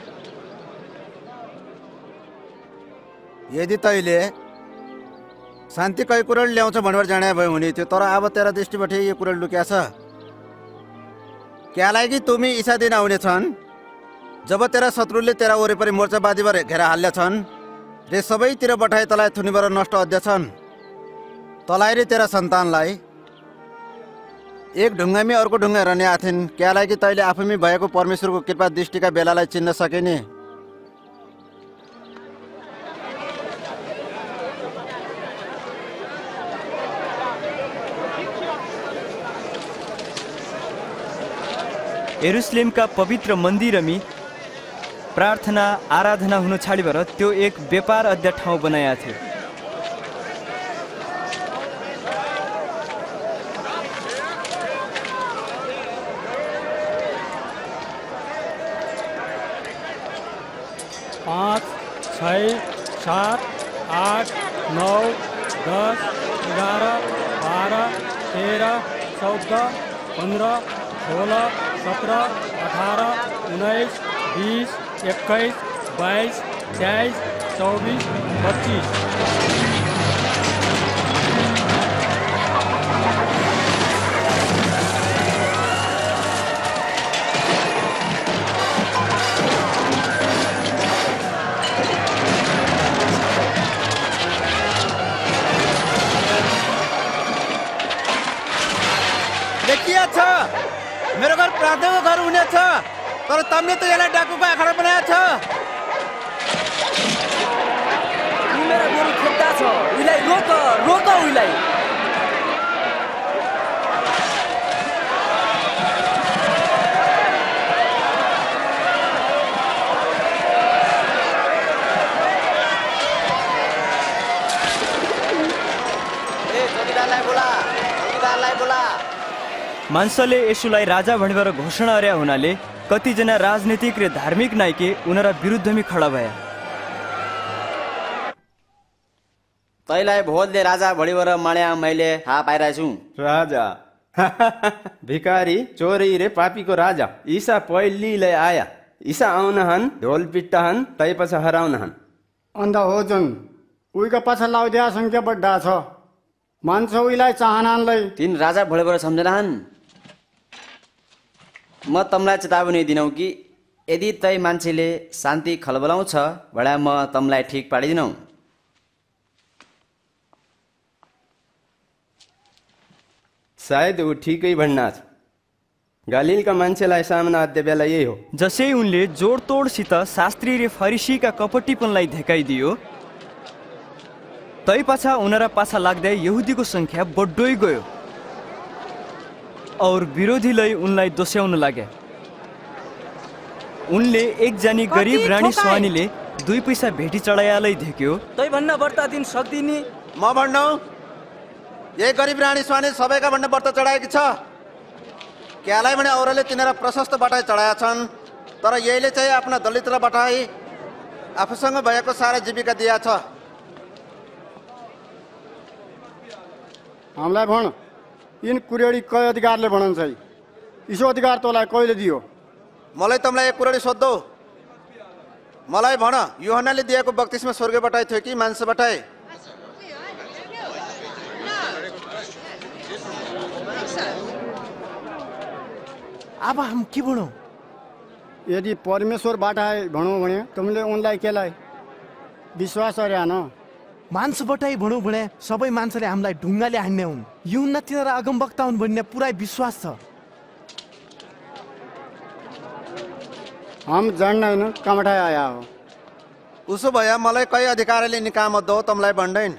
यदि तैले शान्ति कै कुरा ल्याउँछ भनेर जाने भयो हुने थियो, तर अब तेरा दृष्टिबाट यो कुरा लुक्या छ। क्या लागि तुमी ईसा दिन आउने छन् जब तेरा शत्रुले तेरा वरिपरि मोर्चाबादी भएर घेरा हाल्या छन् रे सबैतिर बठाई तलाई थुनीबाट नष्ट अध्यछन्। तलाई रे तेरा सन्तानलाई एक ढुङ्गामी अर्को ढुङ्गा रहने आथिन्। क्या लागि तैले आफैमै भएको परमेश्वरको कृपा दृष्टिका बेलालाई चिन्न सकेनी। यरुशलेमका पवित्र मन्दिरमी प्रार्थना आराधना हुन छाडिबर त्यो एक व्यापार अध्य ठाउँ बनाया थियो। पाँच छ सात आठ नौ दस एघार बाह्र तेह्र चौध पन्ध्र सोह्र सत्र अठार उन्नाइस बीस एक्काइस बाइस तेइस चौबिस पच्चिस। देखिया छ मेरो घर प्रार्थनाको घर हुनेछ, तर तमले त यसलाई डाकुको आखडा बनाएको छ। मेरा गोरु खेद्दा छ, उइलाई रोक रोक उइलाई। ए चौकीदारलाई बोला, चौकीदारलाई बोला। मान्छेले यसुलाई राजा भनेर घोषणा अर्या हुनाले कतिजना राजनीतिक र धार्मिक नायके उनीहरा विरुद्धमी खडा भए। तैलाई भोजले राजा भणिबर माण्या मैले थाहा पाइरहेछु। राजा भिकारी चोरी रे पापीको राजा ईसा पहिलीलाई आया। ईसा आउनहन् ढोल पिट्टाहन् तै पछि हराउनहन्। अन्धा हो जन उइका पाछा लाउदिया संख्या बड्डा छ। मान्छे उइलाई चाहनानलाई तीन राजा भणिबर सम्झनाहन्। म तमलाई चेतावनी दिनौ कि यदि तै मान्छेले शान्ति खलबलाउँछ भडा म तमलाई ठिक पाडिदिनौ। सायद ऊ ठिकै भन्ना छ। गालिलका मान्छेलाई सामना अध्य बेला यही हो। जसै उनले जोडतोडसित शास्त्री र फरिसीका कपटीपनलाई धेकाइदियो तै पाछा उनीहरा पाछा लाग्दै यहुदीको संख्या बढ्दै गयो और विरोधीलाई उनलाई दोस्याउन लागे। उनले एकजनी गरिब रानी स्वानीले दुई पैसा भेटी चढायालै धेक्यो। तै भन्न बर्ता दिन सक्दिनी। म भन्नु यही गरिब रानी स्वानी सबैका भन्न व्रत चढाएकी छ। क्यालाई भने औरले तिनीहरू प्रशस्त बटाई चढाएका छन्, तर यहीले चाहिँ आफ्ना दलित र बटाई आफूसँग भएको सारा जीविका दिया छ। हामीलाई भन यिन कुरेडी कै अधिकारले भनन्छ? यसो अधिकार तँलाई कहिले दियो? मलाई तमलाई एक कुरेडी सोध्दौ। मलाई भन यूहन्नाले दिएको बक्तिस्मा स्वर्गीय बटाई थियो कि मान्छे बटाई? अब हम के भनौँ? यदि परमेश्वर बाटाए भनौँ भने तुमले उनलाई केलाई विश्वास अर्या न? मान्छे बटाई भनौँ भने सबै मान्छेले हामीलाई ढुङ्गाले हान्ने हुन्। यूहन्ना तिनीहरू अगमवक्ता हुन् भन्ने पुरै विश्वास छ। हम जान्दैन कमठाई आया हो। उसो भए मलाई कई अधिकारले निकाम दो तमलाई भन्दैन।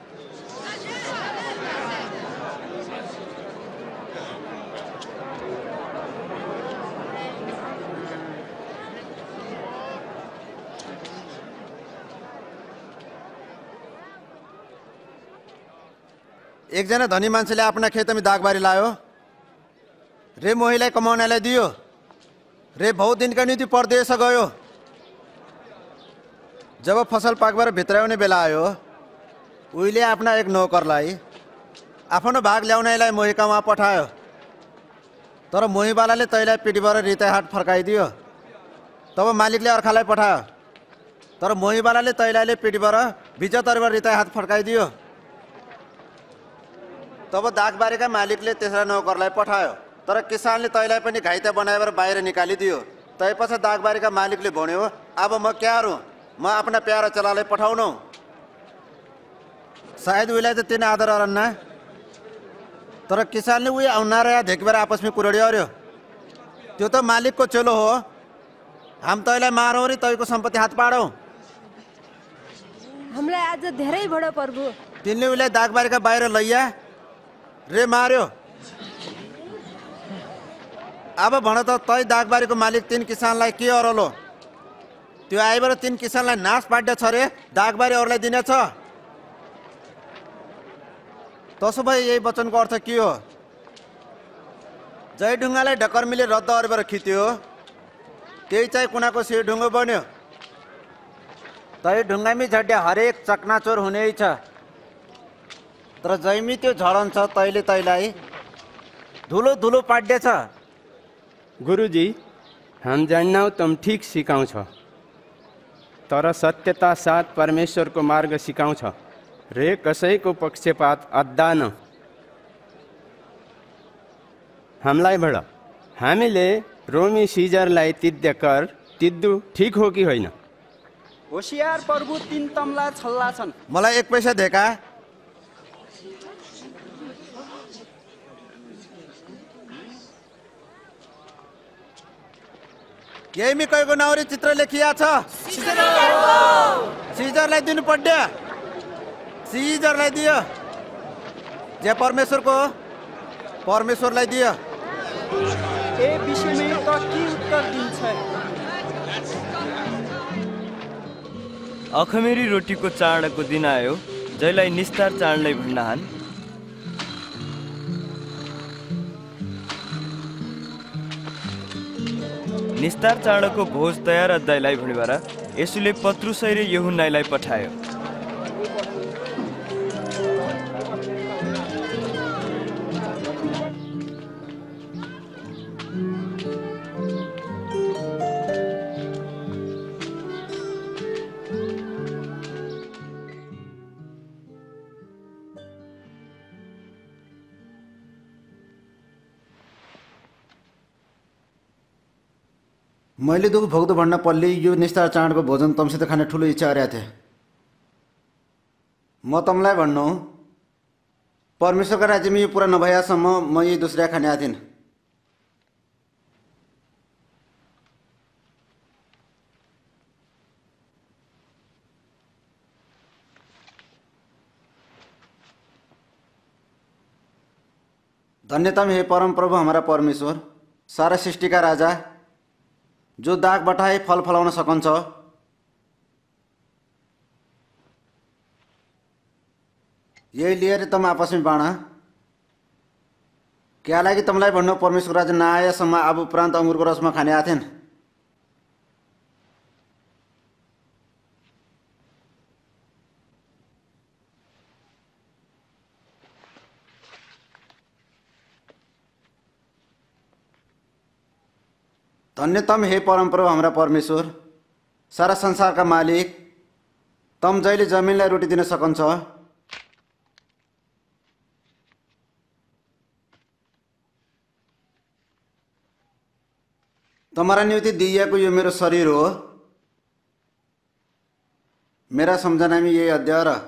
एकजना धनी मान्छेले आफ्ना खेतमा दागबारी लायो रे मोहीलाई कमाउनेलाई दियो रे बहुत दिनका निम्ति परदेश गयो। जब फसल पाकबाट भित्राउने बेला आयो उहिले आफ्ना एक नौकरलाई आफ्नो भाग ल्याउनलाई मोहीकामा पठायो, तर मोहीवालाले तैँलाई पिटीबाट रिताहाट फर्काइदियो। तब मालिकले अर्खालाई पठायो, तर मोहीवालाले तैँलाई पिटीबाट भिजतरबाट रिताहाट फर्काइदियो। तब दागबारीका मालिकले तेस्रा नौकरलाई पठायो, तर किसानले तैँलाई पनि घाइते बनाएर बाहिर निकालिदियो। तैपछि दागबारीका मालिकले भन्यो, अब म क्या गरौँ, म आफ्ना प्यारा चेलालाई पठाउनु। सायद उसलाई त तिन आदर अरन्ना, तर किसानले उही आउना र धेकबेर आपसमा कुरडी अर्यो। त्यो त मालिकको चेलो हो, हाम तैँलाई मारौँ रे तैको सम्पत्ति हात पाडौँ। हामीलाई आज धेरै बडो प्रभु। तिनले उसलाई दागबारीका बाहिर लैया रे मार्यो। अब भन त तै दागबारीको मालिक तिन किसानलाई के अरलो? त्यो आइबाट तिन किसानलाई नाश पाड्य छ रे दागबारी अरूलाई दिनेछ। तसो भए यही वचनको अर्थ के हो? जय ढुङ्गालाई ढकर्मीले रद्द अरेर खिच्यो, त्यही चाहिँ कुनाको सिर ढुङ्गो बन्यो। तै ढुङ्गामी झड्या हरेक चकनाचोर हुने छ, तर जैमी त्यो झडन्छ तैले तैलाई धुलो धुलो पाड्य छ। गुरुजी, हम जान्नौ तुम ठीक सिकाउँछ, तर सत्यता साथ परमेश्वरको मार्ग सिकाउँछ रे कसैको पक्षपात अद्दान। हामीलाई भड हामीले रोमी सिजरलाई तिद्य कर तिद्दु ठीक हो कि होइन? होशियार प्रभु तीन तम्ला छल्ला छन्। मलाई एक पैसा देखा। यही कहीको नाउरी चित्र लेखिया छ। सिजरलाई दिनु पर्यो, सिजरलाई दियो। जे परमेश्वरको परमेश्वरलाई दियो। ए विषयमा त के उत्तर दिन्छ? अखमेरी रोटीको चाडको दिन आयो, जसलाई निस्तार चाडलाई भन्नाहान। निस्तार चाडको भोज तयार अद्दाइलाई भनिबार यसुले पत्रुसै र यूहन्नालाई पठायो। मैले दुःख भोग्दो भन्न पल्ली यो निस्तार चाडको भोजन तमसित खाने ठुलो इच्छा गरेको थिएँ। म तमलाई भन्नु, परमेश्वरका राज्यमा यो पुरा नभएसम्म म यही दुसरा खाने आएको थिएन। धन्यतम हे परम प्रभु हमारा परमेश्वर, सारा सृष्टिका राजा, जो दाग बटाई फल फलाउन सकन्छ। यही लिएर तम आपसमा बाँडा। क्या लागि तमलाई भन्नु परमेश्वर राजा नआएसम्म अब उपरान्त अङ्गुरको रसमा खाने आएको थिएन। धन्यतम हे परमप्रभु हाम्रा परमेश्वर, सारा संसारका मालिक, तम जहिले जमिनलाई रोटी दिन सकन्छ। तमारा निम्ति दिइएको यो मेरो शरीर हो। मेरा सम्झनामा यही अध्याय र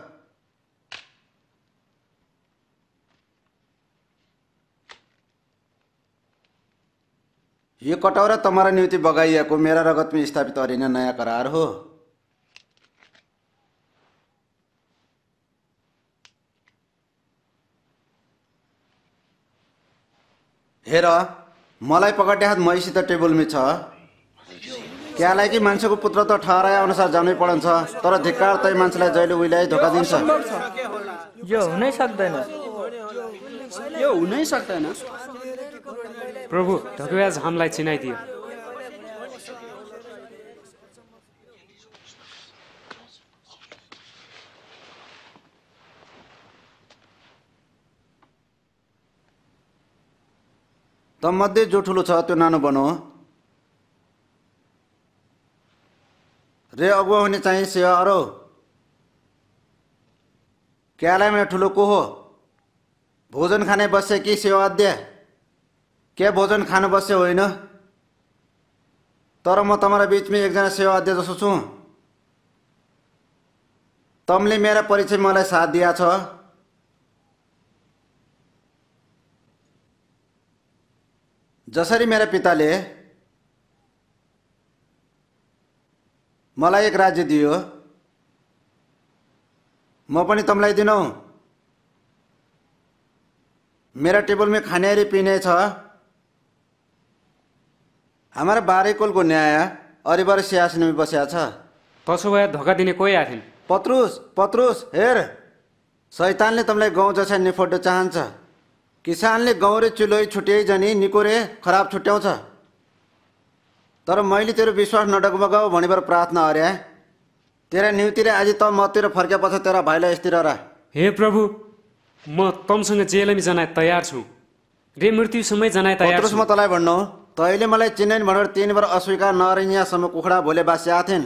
यो कटौरा तमारा निम्ति बगाइएको मेरा रगतमा स्थापित अरिने नयाँ करार हो। हेर, मलाई पकड्ने हात मैसित टेबलमा छ। क्या लागि मान्छेको पुत्र त ठहराए अनुसार जानै पर्छ, तर धिक्कार तै मान्छेलाई जहिले उहिलाई धोका दिन्छ। यो हुनै सक्दैन, यो हुनै सक्दैन। प्रभु धोकेबाज हामीलाई चिनाइदियो। तमध्ये जो ठुलो छ त्यो नानो बनो रे अगुवा हुने चाहिँ सेवा अरो क्यालाई ठुलो को हो भोजन खाने बसे कि सेवा अध्यय क्या भोजन खान बसे होइन तर म तुम्हारा बीच में एकजना सेवा अध्यय जसो छु तमले मेरा परिचय मलाई साथ दिया छ जसरी मेरा पिताले मलाई एक राज्य दियो म पनि तमलाई दिनौ मेरा टेबल में खाने रे पीने छ हमारा बारे कोल को न्याय अरिबार सिंहासन में बस्या छ तसो भए धोका दिने कोही आथिन पत्रुस पत्रुस हेर शैतानले तमलाई गाउँ जसा निफोड्न चाहन्छ किसानले गाउँ रे चुलोई छुट्याइ जनी निको रे खराब छुट्याउँछ तर मैले तेरो विश्वास नडगमगाऊ भनेर प्रार्थना अरे तेरा न्युतिर आज त मतिर फर्केपछि तेरा भाइलाई यस्तिर रा हे प्रभु म तमसँग जेलमी जनाइ तयार छु रे मृत्यु समय जनाइ तयार छु पत्रुस म तलाई भन्नु तैले मलाई चिन्दैन भनेर तीन बार अस्वीकार नरिन्यासम्म कुखुरा भोले बास्या थिएन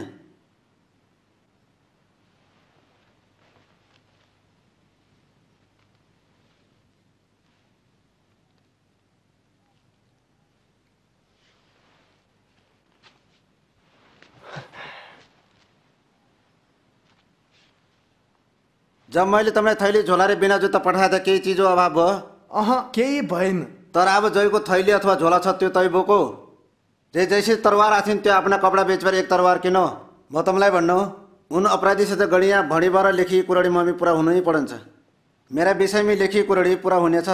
जब मैले तमलाई थैली झोलारे बिना जुत्ता पठाए केही चिजो अभाव भयो अह केही भएन तर अब जयको थैली अथवा झोला छ त्यो तै बोको जे जैसे तरवार आथिन त्यो आफ्ना कपडा बेचबार एक तरवार किनो म तमलाई भन्नु उन अपराधीसित गणिया भणीबार लेखी कुरडी मम्मी पुरा हुनै पड़न्छ मेरा विषयमा लेखी कुरडी पुरा हुनेछ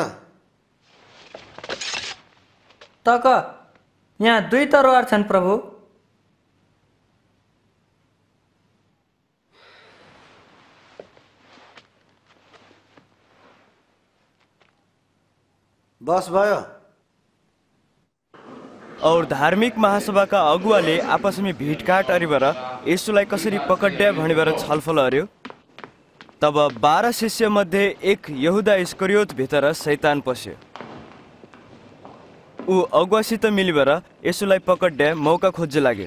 तक यहाँ दुई तरवार छन् प्रभु बस भयो और धार्मिक महासभाका अगुवाले आपसमा भिटकाट अरिबर यसुलाई कसरी पकड्या भनिबर छलफल अर्यो तब बाह्र शिष्य मध्ये एक यहुदा इस्करियोत भित्र शैतान पस्यो ऊ अगुवासित मिलिबर यसुलाई पकड्या मौका खोज्न लाग्यो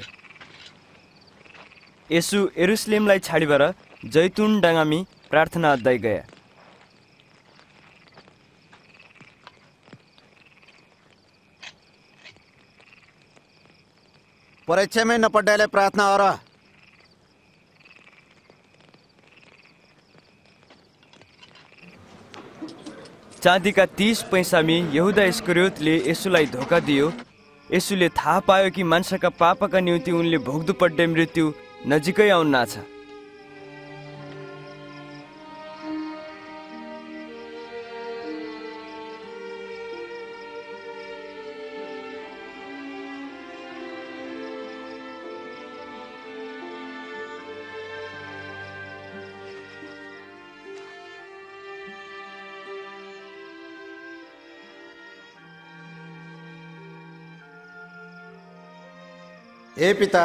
यसु यरुशलेमलाई छाडिबर जैतुन डाँगामी प्रार्थना अद्दै गया परीक्षा में नपड्याले प्रार्थना अर चाँदीका तीस पैसामी यहुदा इस्करियोतले यसुलाई धोका दियो यसुले थाहा पायो कि मान्छेका पापका निम्ति उनले भोग्दु पर्ने मृत्यु नजिकै आउन छ हे पिता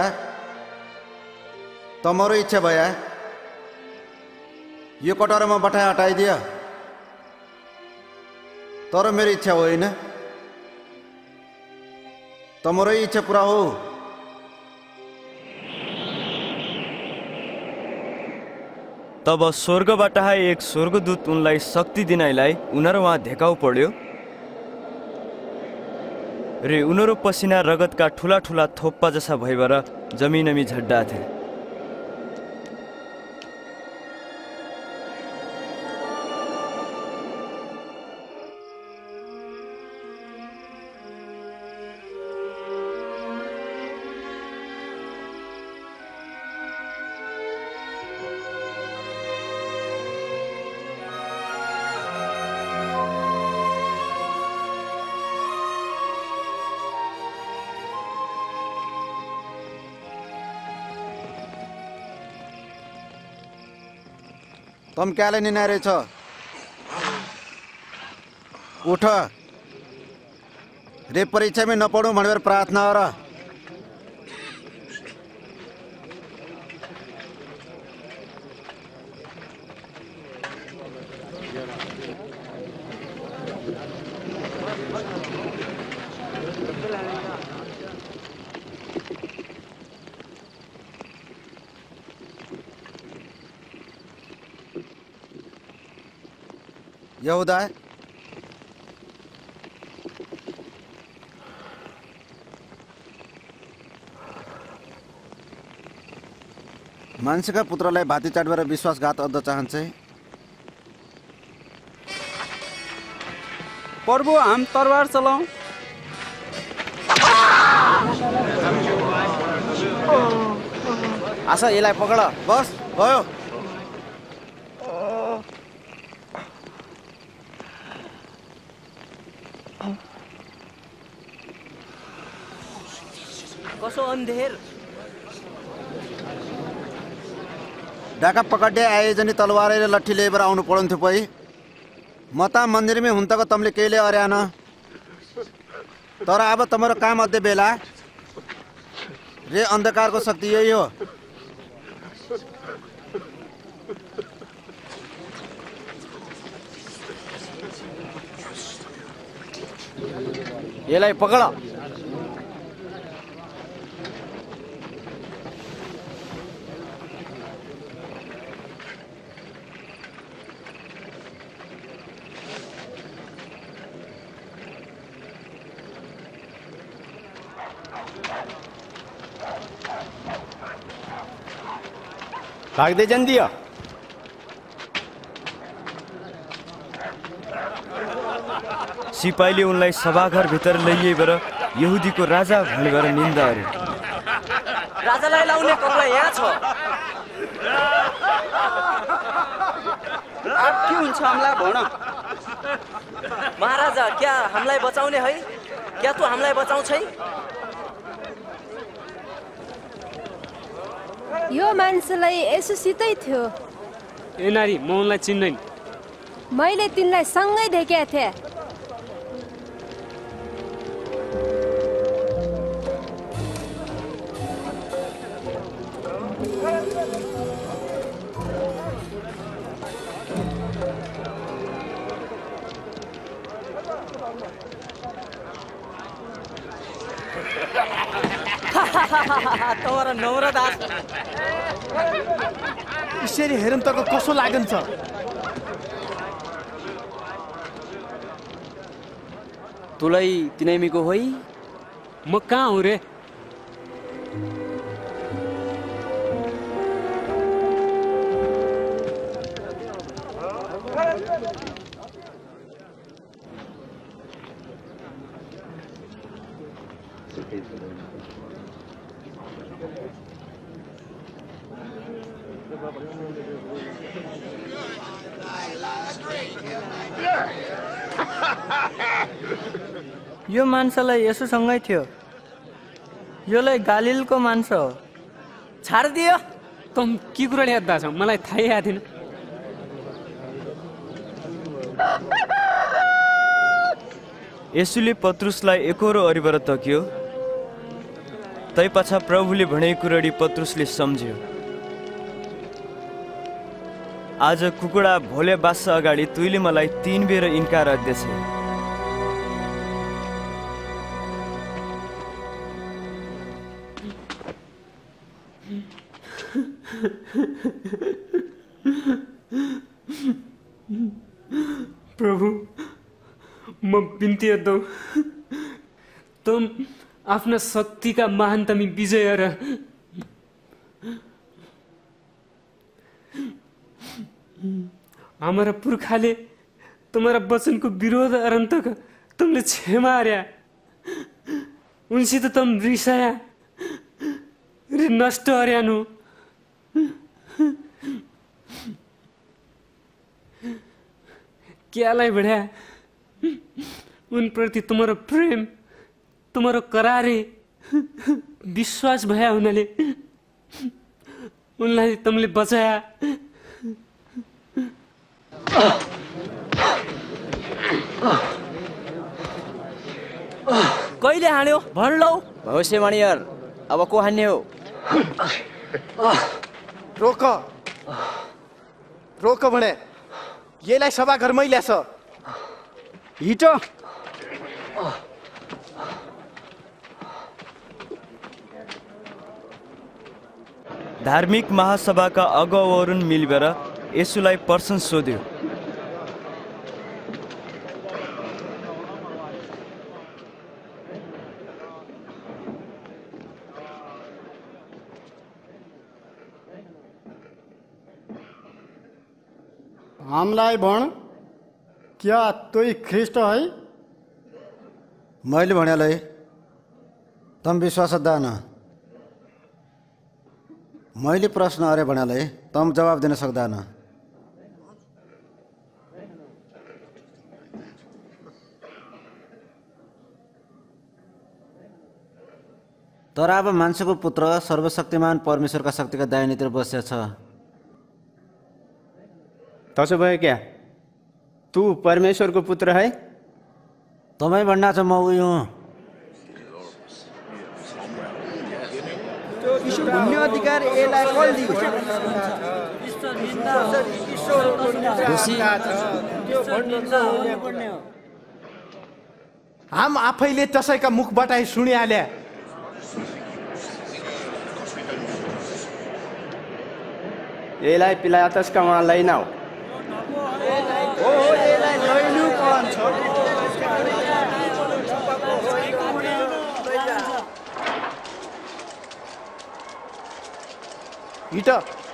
तमरो इच्छा भया यो कटोरामा बटाई हटाइदियो तर मेरो इच्छा होइन तमरो इच्छा पुरा हो तब स्वर्गबाट एक स्वर्गदूत उनलाई शक्ति दिनाइलाई उनीहरू वहाँ धेकाउ पर्यो रे उनीहरू पसिना रगतका ठुला ठुला थोप्पा जसा भइबर जमिनमी झड्डा थिए तम क्याले निर्णय रहेछ उठ रे परीक्षा में नपढौँ भनेर प्रार्थना गर यहुदा मान्छेका पुत्रलाई भाती चाटबाट विश्वासघात अद्द चाहन्छे। प्रभु हम तरवार चलाऊ। आशा यसलाई पकड। बस भयो। कसो अन्धेर डाका पकड्दै आए जनी तलवार र लट्ठी लिएर आउनु पढन्थ्यो पै। म त मन्दिरमै हुन तक तमले केहीले अर्यान, तर अब तमरो काम अध्य बेला रे अन्धकारको शक्ति यही हो। यसलाई पकड। भाग्दै जान्दियो। सिपाहीले उनलाई सभाघर भित्र लैएर यहुदीको राजा भनेर निन्दा गरे। राजालाई लाउने कपडा यहाँ छ। अब के हुन्छ हामीलाई भन। महाराजा क्या हामीलाई बचाउने है? क्या तँ हामीलाई बचाउँछ? यो मान्छेलाई यसोसितै थियो। ए नारी, म उनलाई चिन्दैन। मैले तिनलाई सँगै देखेका थिएँ। तवर नौरा दास यसरी हेरौँ त कसो लागन्छ। तुलाई तिनैमीको होइ? म कहाँ हुँ रे? यो मान्छेलाई यसोसँगै थियो। योलाई गालिलको मान्छे हो। छाडिदियो। तँ के कुरा याद छ? मलाई थाहै आएको थिएन। यसुले पत्रुसलाई एकोरो अरिबर तक्यो। तै पछा प्रभुले भने कुरडी पत्रुसले सम्झ्यो। आज कुकुडा भोले बास अगाडि तुइले मलाई तीन बेर इन्कार अध्यछ। प्रभु म बिन्ती गर्दौ, तुम आफ्ना शक्तिका महानतमी विजय र हमारा पुर्खाले तुम्हारा वचन को विरोध अरंतक तुमने क्षमा आर्या, उनसे तो तुम रिसाया रे नष्ट आर्यानु। क्यालाई बढ्या उन प्रति तुम्हारो प्रेम, तुम्हारो करारे विश्वास भया हुनाले उनलाई तुमले बचाया। कहिले हान्यो भन लौ। भविष्यवाणी यार, अब को हान्ने हो? रोक रोक भने यसलाई सभा घरमै ल्याछ। हिट धार्मिक महासभाका अगुवाहरू मिलेर यसुलाई प्रश्न सोध्यो। हामीलाई भण, क्या तोई ख्रिस्ट है? मैले भनेलाई तम विश्वास दान। मैले प्रश्न अरे भनेलाई तम जवाब दिन सक्दैन। तर अब मान्छेको पुत्र सर्वशक्तिमान परमेश्वरका शक्तिका दाहिनेतिर बसेको छ। तसो भयो क्या? तू परमेश्वरको पुत्र है? तपाईँ भन्ना छ म उही हुँ। भन्ने अधिकार यसलाई कसले दियो? हाम आफैले त्यसैका मुखबाट सुनिहाले। यसलाई पिलातसका उहाँ लैनाऊ। हिट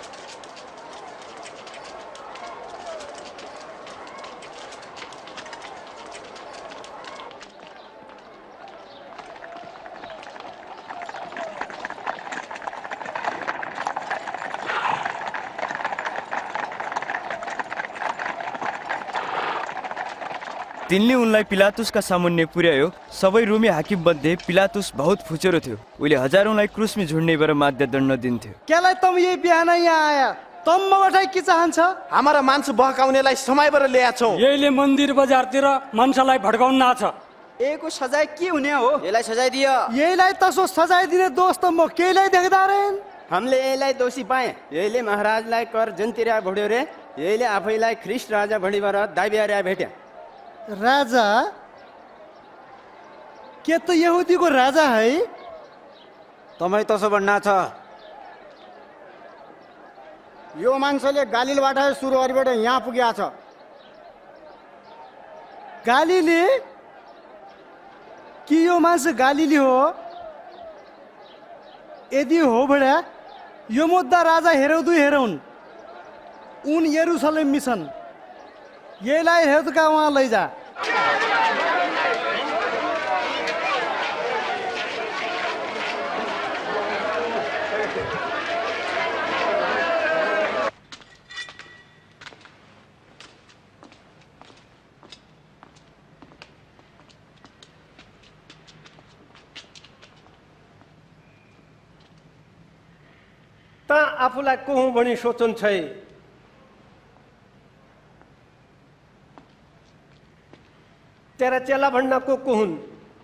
तिनले उनलाई पिलातुसका सामुन्ने पुर्यायो। सबै रोमी हाकिम मध्ये पिलातुस बहुत फुचेरो थियो। उहिले हजारौंलाई क्रुसमा झुन्डे बर माध्य दण्ड दिन्थ्यो। केलाई तम यही बिहान यहाँ आया? तम मबाटै के चाहन्छ? हाम्रा मान्छे बहकाउनेलाई समाइबर ल्याएको छौ। यहीले मन्दिर बजारतिर मान्छेलाई भड्काउन आछ। एको सजाय के हुने हो? यसलाई सजाय दियो। यहीलाई तसो सजाय दिने दोष त म केहीलाई देख्दा रहेन। हामीले यसलाई दोषी पाए। यहीले महाराजलाई कर जनतिरा भड्यो रे। यहीले आफैलाई ख्रिस्ट राजा भणीबाट दाबिया भेट्या। राजा? के त यहुदीको राजा है? तपाईँ तसो भन्ना छ। यो मान्छेले गालिलबाट सुरु गरेबाट यहाँ पुगेको छ। गालिले? कि यो मान्छे गालिली हो? यदि हो बडा यो मुद्दा राजा हेरौदु हेरौन्। उन यरुसलेम मिसन। यसलाई हेदका उहाँ लैजा। ता आफूलाई को हुँ भनी सोचुन् छै। तेरा चेला भन्न को को हुन्?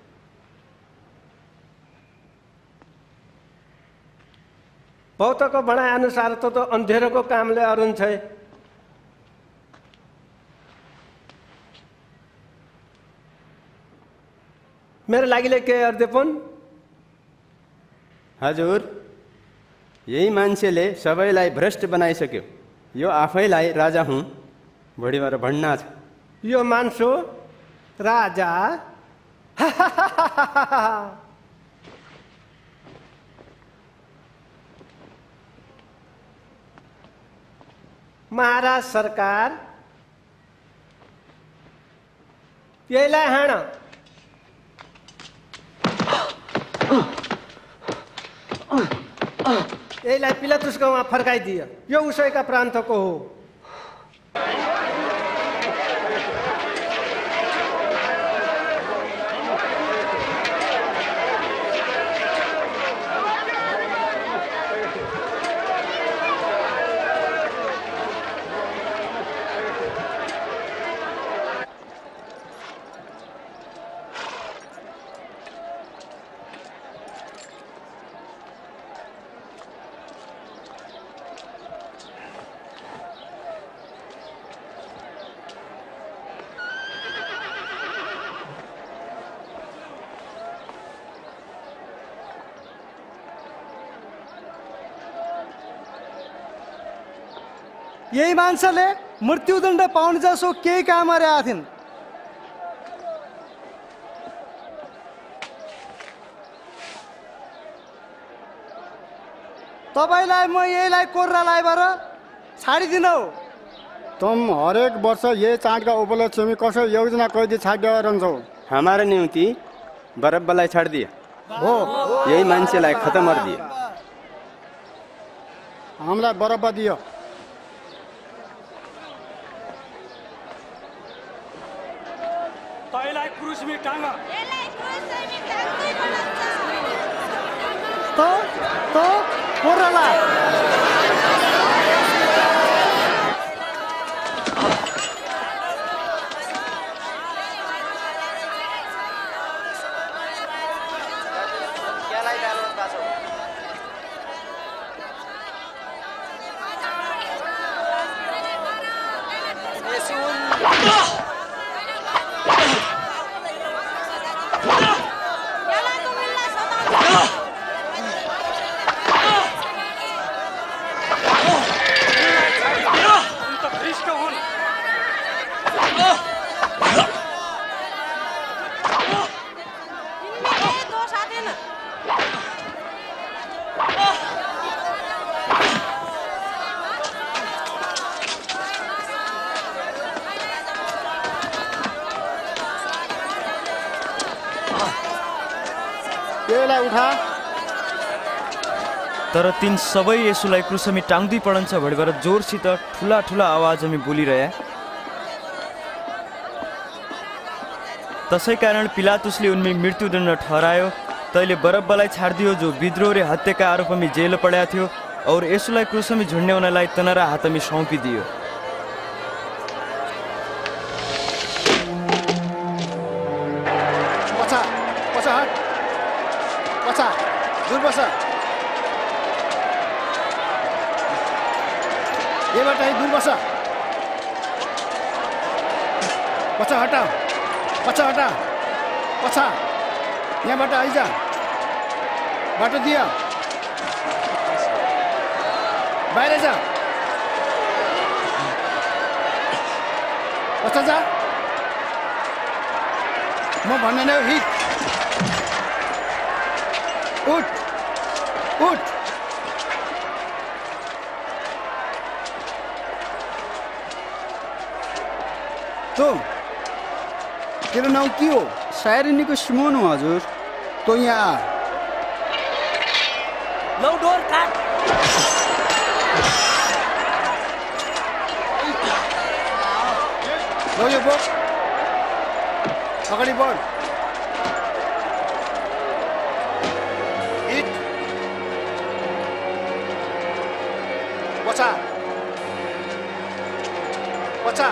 बहुतको भनाइ अनुसार त तो अन्धेरोको कामले अरुण छै। मेरो लागिले के अर्देपन? हजुर, यही मान्छेले सबैलाई भ्रष्ट बनाइसक्यो। यो आफैलाई राजा हुँ भोडिबाट भण्डा छ। यो मान्छे राजा? महाराज सरकार यसलाई हाण। यसलाई पिलातुसको उहाँ फर्काइदियो। यो उसैका प्रान्तको हो। यही मान्छेले मृत्युदण्ड पाउने जसो केही काम गरेका थिइन्। तपाईँलाई म यहीलाई कोर्रा लाइबाट छाडिदिनौ। तुम हरेक वर्ष यही चाडका उपलक्ष्य में कसो योजना कैदी छाड्या रहन्छौ। हमारा नियुक्ति बरब्बालाई छाड़ दिया हो यही मान्छेलाई खत्म कर दिया। हामीलाई बरब्बा दियो। तैलाई क्रुसमी टाँग। त त कोर्राला तर तीन सबै यसुलाई क्रुसमी टाङ्दै पडन्छ भनेर जोरसित ठुला ठुला आवाजमा बोलिरहे। त्यसै कारण पिलातुसले उनमी मृत्युदण्ड ठहरायो। तैले बरब्बालाई छाडिदियो जो विद्रोह र हत्याका आरोपमा जेल पड्या थियो और यसुलाई क्रुसमी झुन्ड्याउनलाई तनरा हातमा सौंपिदियो। पछा पछा हट पछा दूर बस यहाँबाट दूर बस पछा हटा पछा हटा पछा यहाँबाट आइज बाटो दियो बाहिर जा पछा जा म भन्ने नै हिट उठ उठ तो तेरो नाम के हो? सायरिनीको सिमोन हो हजुर। तो यहाँ लौ डोर काट। लो यो बोक अगाडि बढ। हिट पछा पछा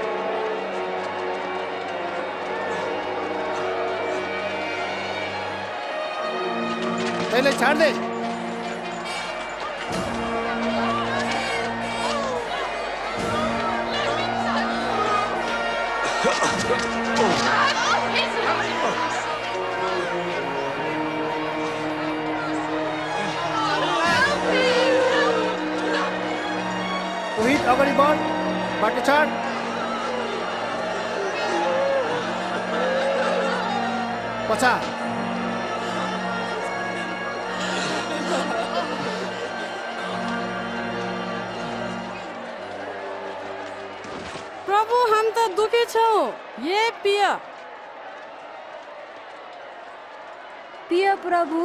पहले छाड़ दे। रोहित अगाडि बढ बाटो छाड। पछा प्रभु हम तो दुखी छौ। ये पिय पिय प्रभु।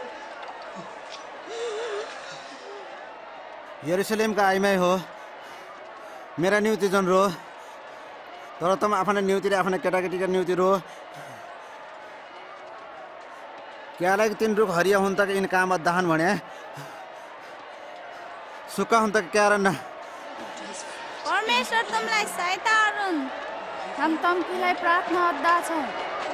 यरूशलेम का आइमाई हो मेरा नियुक्ति जन रो तर तुम आफ्ना नियुक्ति रे आफ्ना केटाकेटी का नियुक्ति रो क्या लाग तीन रुख हरिया हुन तक इन काम दहन भने सुक्का हुन तक क्या रन परमेश्वर तुमलाई सहायता गरून्। हम तम्कीलाई प्रार्थना अद्दा छौँ।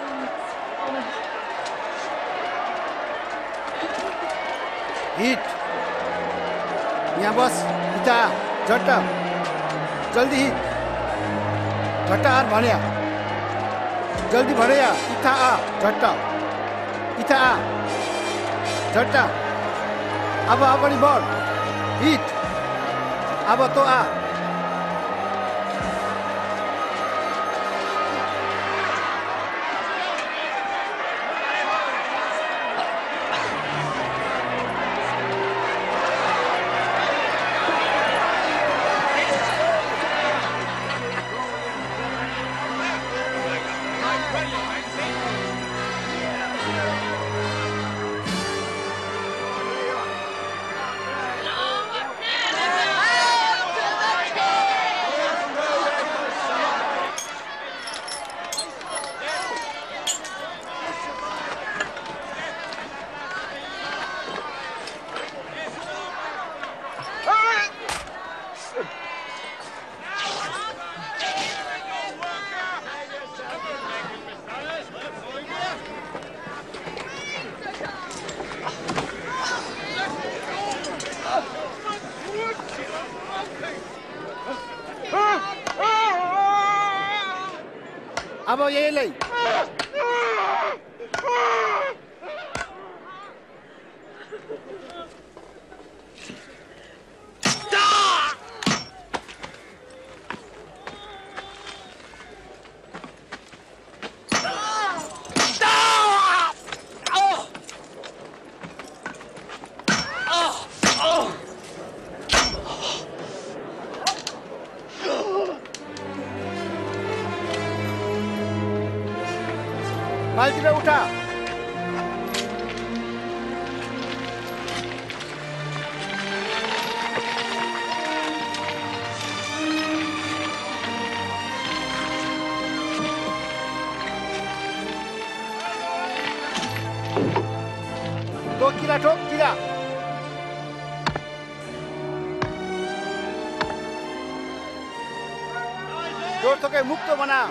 हिट यहाँ बस इता झट्ट जल्दी हिट झट्ट आर भन्या जल्दी भन्या इता आ झट्ट इता आ झट्ट अब अगाडि बढ हिट अब तो आ अब यहीलाई मालतिर उठा तो किला ठोक किला जोड़ तो के मुक्त बना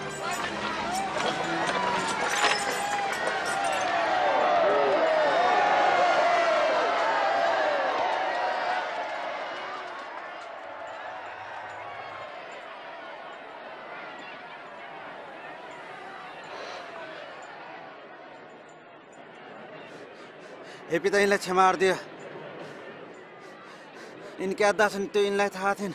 हे पिता यिनलाई क्षमा गरिदियो यिनका अद्दा छन् त्यो यिनलाई थाहा थिएन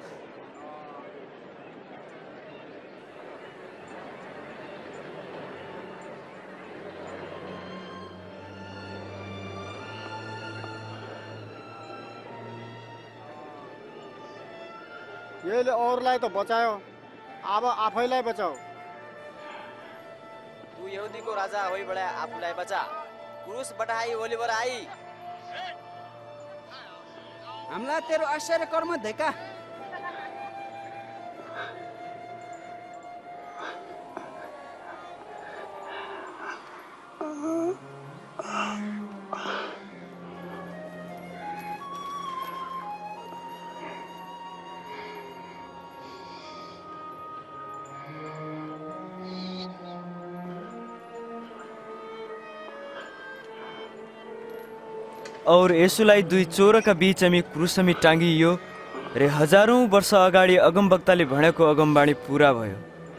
यसले अरूलाई त बचायो अब आफैलाई बचाऊ तू यहुदीको राजा होइबडा आफूलाई बचा क्रूस बटाई ओलिभर आई हामीलाई तेरो आश्चर्य कर्म धेका और यसुलाई दुई चोरका बीचमी क्रुसमी टाँगियो रे हजारौं वर्ष अगाडि अगमवक्ताले भनेको अगमबाणी पूरा भयो।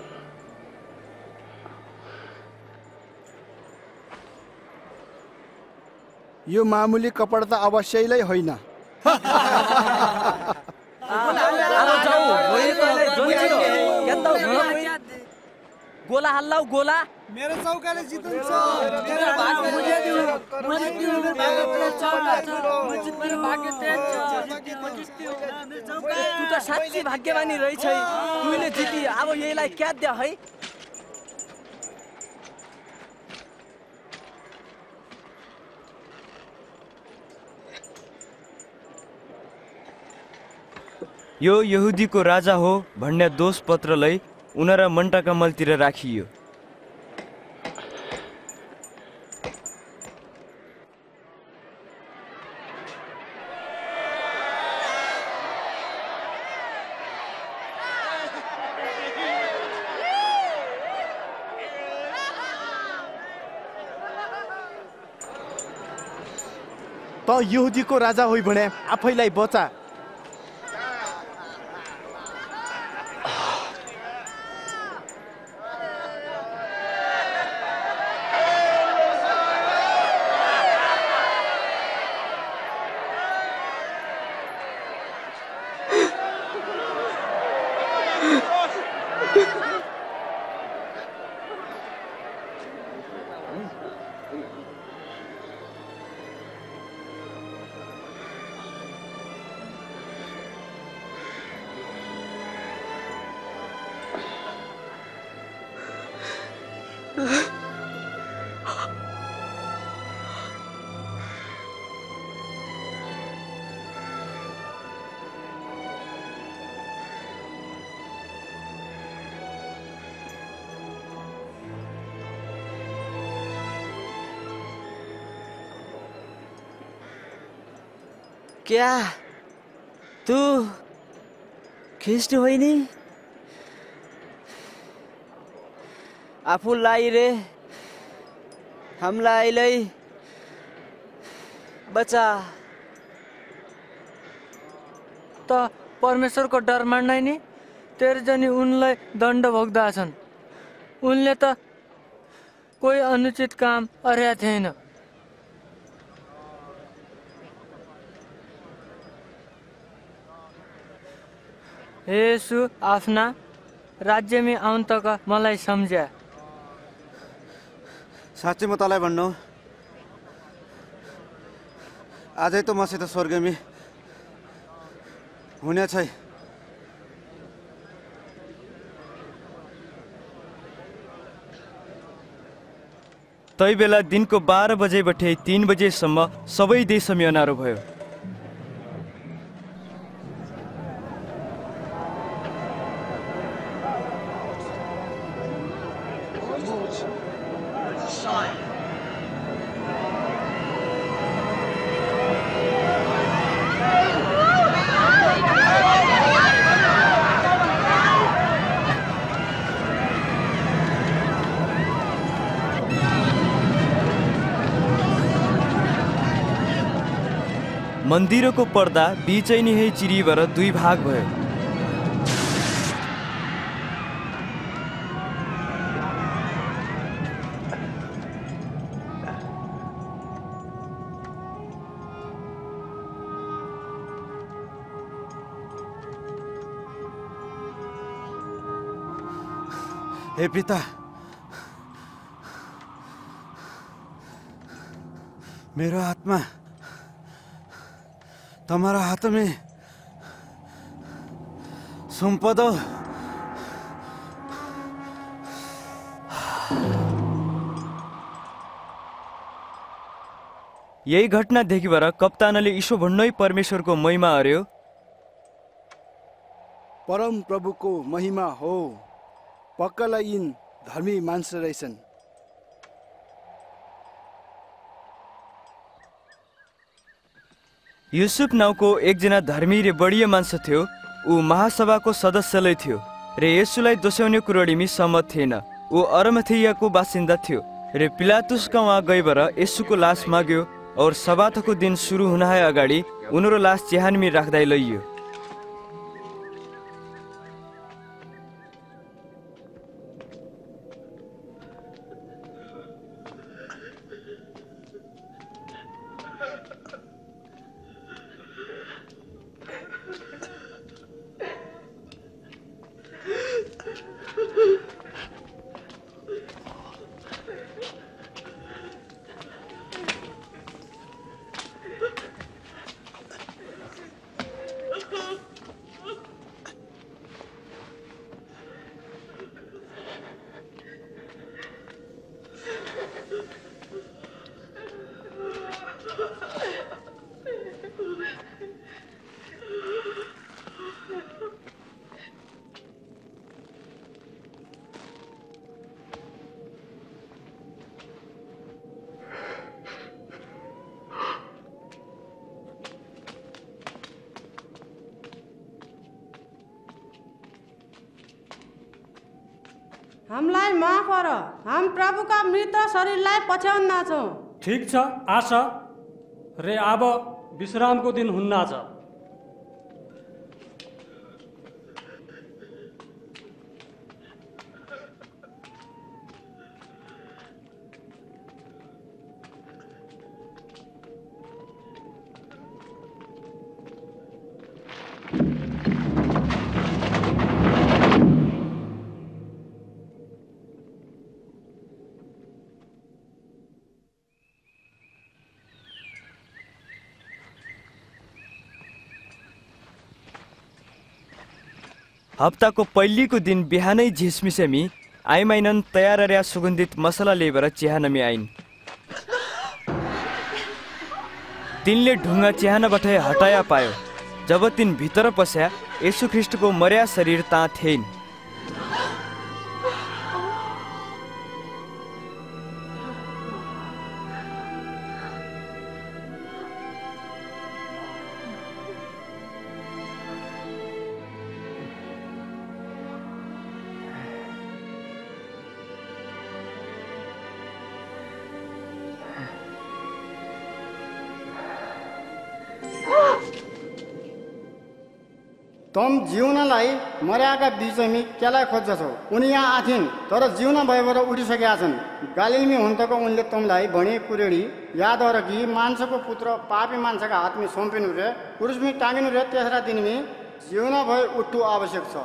यो मामुली कपडा त अवश्यै होइन। गोला हल्लाऊ गोला मेरो चौकाले जितन्छ मेरो भाग्य मुझे दियो मुझे दियो मेरो भाग्य तेज छ तू त साच्चै भाग्यवानी रहेछ तुले जिती अब यहीलाई क्या दे है। यो यहुदीको राजा हो भन्ने दोष पत्रलाई उनरा मन्टाका मलतिर राखियो। त यहुदीको राजा होइ भने आफैलाई बचा। क्या तू ख्रिस्ट होइन? आफूलाई रे हामीलाई बचा। त परमेश्वरको डर मान्दैन नि तेरे जनी उनलाई दण्ड भोग्दा छन्। उनले त कोही अनुचित काम गरेका थिएन। हे येशू आफ्ना राज्यमा आउन तक मलाई सम्झ्या। साँच्चै म तँलाई भन्नु आजै त मसित स्वर्गमी हुने छै। तै बेला दिनको बाह्र बजेबठे तीन बजेसम्म सबै देशमा अनारो भयो। मन्दिरको पर्दा बिचै नै चिरिएर दुई भाग भयो। हे पिता, मेरो आत्मा तुम्हारा हाथ में सौंप दो। यही घटना देखिएर कप्तानले ईशो भन्नै परमेश्वरको महिमा अर्यो। परम प्रभुको महिमा हो, पक्कालाई यिन धर्मी मान्छे रहेछन्। युसुफ नाउँको एकजना धर्मी र बढिया मान्छे थियो। ऊ महासभाको सदस्यलै थियो र येशूलाई दोस्याउने कुरोडीमी सहमत थिएन। ऊ अरमथेयाको बासिन्दा थियो र पिलातुसका वहाँ गइबर येशूको लास माग्यो और सबातको दिन सुरु हुन अगाडि उनीहरू लास चिहानमी राख्दै लैयो। हामीलाई माफ गर, हम प्रभुका मृत शरीरलाई पछ्याउन छौँ। ठिक छ, आशा रे अब विश्रामको दिन हुन्न छ। हप्ताको पहिलीको दिन बिहानै झिसमिसेमी आइमाइनन् तयार अर्या सुगन्धित मसला ल्याएर चिहानमी आइन्। तिनले ढुङ्गा चिहानबाट हटाया पायो। जब तिन भित्र पस्या येशू ख्रिस्टको मर्या शरीर ता थिएन। तम जिउनलाई मर्याका बिचमी केलाई खोज्छौ? उनी यहाँ आथिन् तर जिउन भएबाट उठिसकेका छन्। गालिलमी हुन्तको उनले तमलाई भने कुरेडी याद गर कि मान्छेको पुत्र पापी मान्छेका हातमा सुम्पिनु रे, क्रुसमी टाँगिनु रे, तेस्रा दिनमी जिउन भए उठ्नु आवश्यक छ।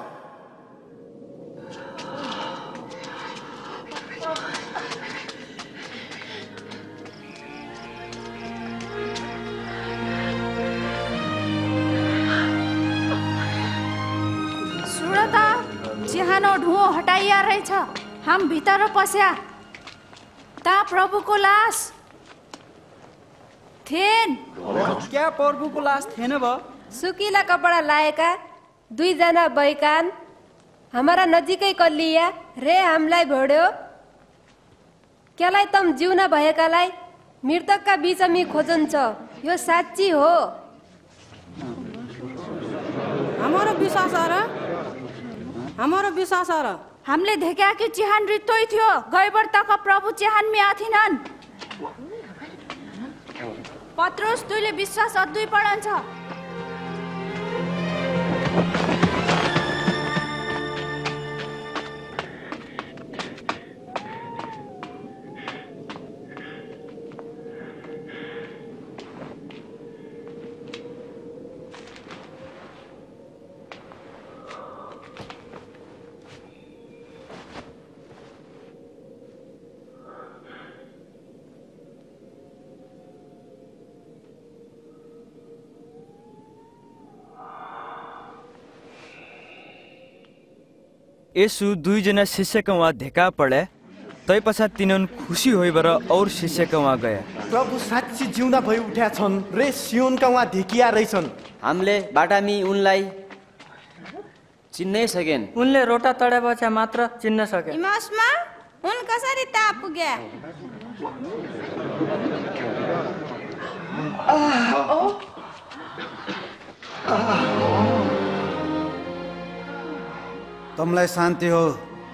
चिहानो ढुओ हटाइया रहेछ। हम भित्र पस्या ता प्रभुको लास थिएन। क्या प्रभुको लास थिएन भ? सुकिला कपडा लाएका दुईजना बैकान हमारा नजिकै कल्लिया रे हामीलाई भेड्यो। क्यालाई तम जिउन भएकालाई मृतकका बिचमी खोजन्छ। यो साँच्ची हो। हाम्रो विश्वास र हाम्रो विश्वास र हामीले देख्या कि चिहान रित्तै थियो। गैबर तक प्रभु चिहान में आथिनन्। पत्रुस तुले विश्वास अद्वै पढन्छ। यसु दुईजना शिष्यका वहाँ धेका पड़े तै पश्चात तिनन खुसी होइबर और शिष्यका वहाँ गए। प्रभु साँच्ची जिउँदा भई उठ्या छन् रे सियोनका वहाँ धेकिया रहेछन्। हामीले बाटामी उनलाई चिन्नै सकेन। उनले रोटा तडेपछि मात्र चिन्न सके। इमासमा उन कसरी ता पुग्या? तमलाई शान्ति हो।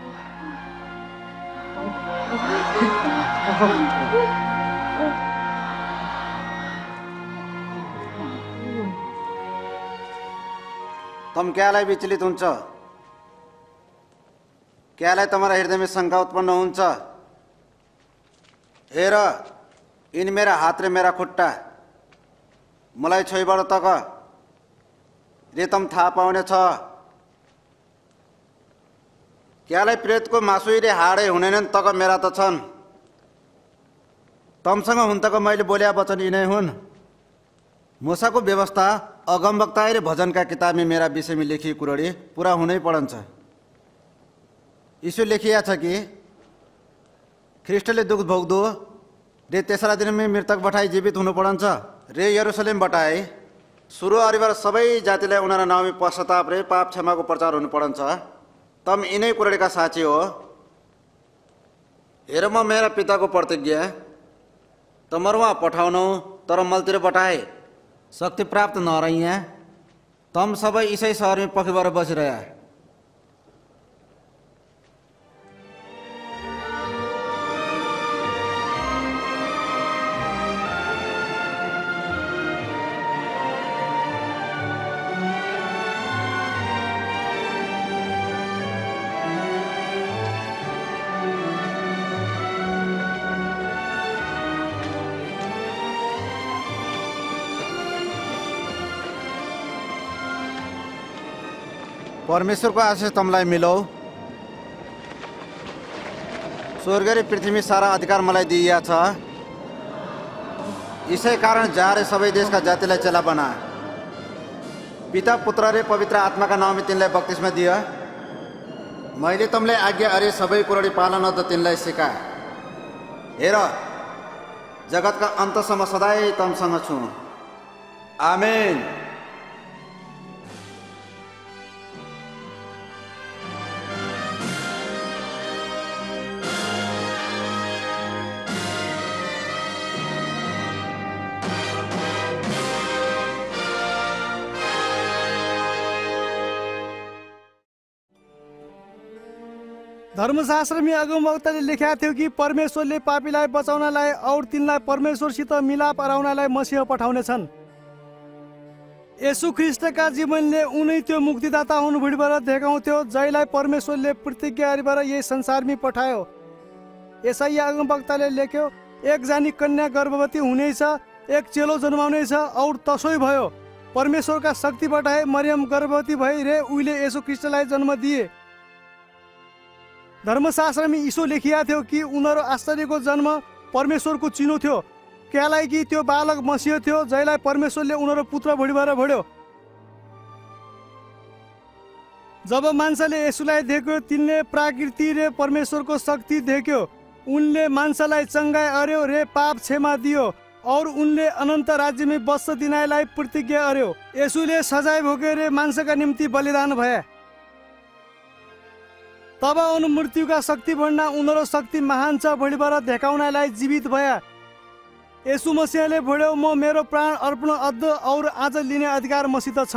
तम क्यालाई विचलित हुन्छ? क्यालाई तमरा हृदयमा शङ्का उत्पन्न हुन्छ? हेर, यिन मेरा हात र मेरा खुट्टा, मलाई छोइबाट तक रे तम थाहा पाउने छ। क्यालाई प्रेतको मासुई रे हाडै हुनेनन् तक मेरा त छन्। तमसँग हुन तक मैले बोल्या वचन यिनै हुन्। मूसाको व्यवस्था, अगमवक्ता रे भजनका किताबमा मेरा विषयमा लेखिएको कुराडी पुरा हुनै पर्छ। यसो लेखिया छ कि ख्रिस्टले दुःख भोग्दो रे तेस्रा दिनमा मृतक बठाई जीवित हुनु पर्छ रे यरुशलेम बटाई सुरु अरिबार सबै जातिलाई उनीहरु नाउँमा पश्चाताप रे पाप क्षमाको प्रचार हुनु पर्छ। तम यिनै कुराडीका साक्षी हो। हेर, म मेरा पिताको प्रतिज्ञा तमर वहाँ पठाउनु तर मलतिर बटाए शक्ति प्राप्त नरहिया। तम सबै इसै सहरमा पखिबाट बसिरह्या। परमेश्वरको आशिष तमलाई मिलौ। स्वर्ग र पृथ्वी सारा अधिकार मलाई दिइया छ। यसै कारण जा रे सबै देशका जातिलाई चेला बना। पिता, पुत्र रे पवित्र आत्माका नाममा तिनलाई बप्तिस्मा दिए। मैले तमलाई आज्ञा अरे सबै कुराडी पालन त तिनलाई सिका। हेर, जगतका अन्तसम्म सधैँ तमसँग छु। आमेन। धर्मशास्त्रमा अगमवक्ताले लेखेको थियो कि परमेश्वरले पापीलाई बचाउनलाई और तिनलाई परमेश्वरसित मिलाप गराउनलाई मसीह पठाउनेछन्। यसु ख्रिस्टका जीवनले उनी त्यो मुक्तिदाता हुनुभएबाट देखाउँथ्यो जसलाई परमेश्वरले प्रतिज्ञा गरेर यही संसारमा पठायो। यसाया अगमवक्ताले लेख्यो, एकजना कन्या गर्भवती हुनेछ, एक चेलो जन्माउनेछ और तसोै भयो। परमेश्वरका शक्तिबाट मरियम गर्भवती भई रे उहिले यसु ख्रिस्टलाई जन्म दिए। धर्मशास्त्रमा इसो लेखिया थियो कि उनीहरू आश्चर्यको जन्म परमेश्वरको चिनो थियो, क्यालाई कि त्यो बालक मसिह थियो जसलाई परमेश्वरले उनीहरू पुत्र भोडिबाट भोड्यो। जब मान्छेले यसुलाई देख्यो तिनले प्रकृति रे परमेश्वरको शक्ति देख्यो। उनले मान्छेलाई चङ्गाई अर्यो रे पाप क्षमा दियो और उनले अनन्त राज्यमा बस्छ दिनाइलाई प्रतिज्ञा अर्यो। यसुले सजाय भोगेर मान्छेका निम्ति बलिदान भए। तब उन मृत्युका शक्ति भन्दा उनीहरू शक्ति महान छ भोलिबाट देखाउनलाई जीवित भए। यसु मसीहले भोड्यो, म मेरो प्राण अर्पण अद्ध और आज लिने अधिकार मसित छ।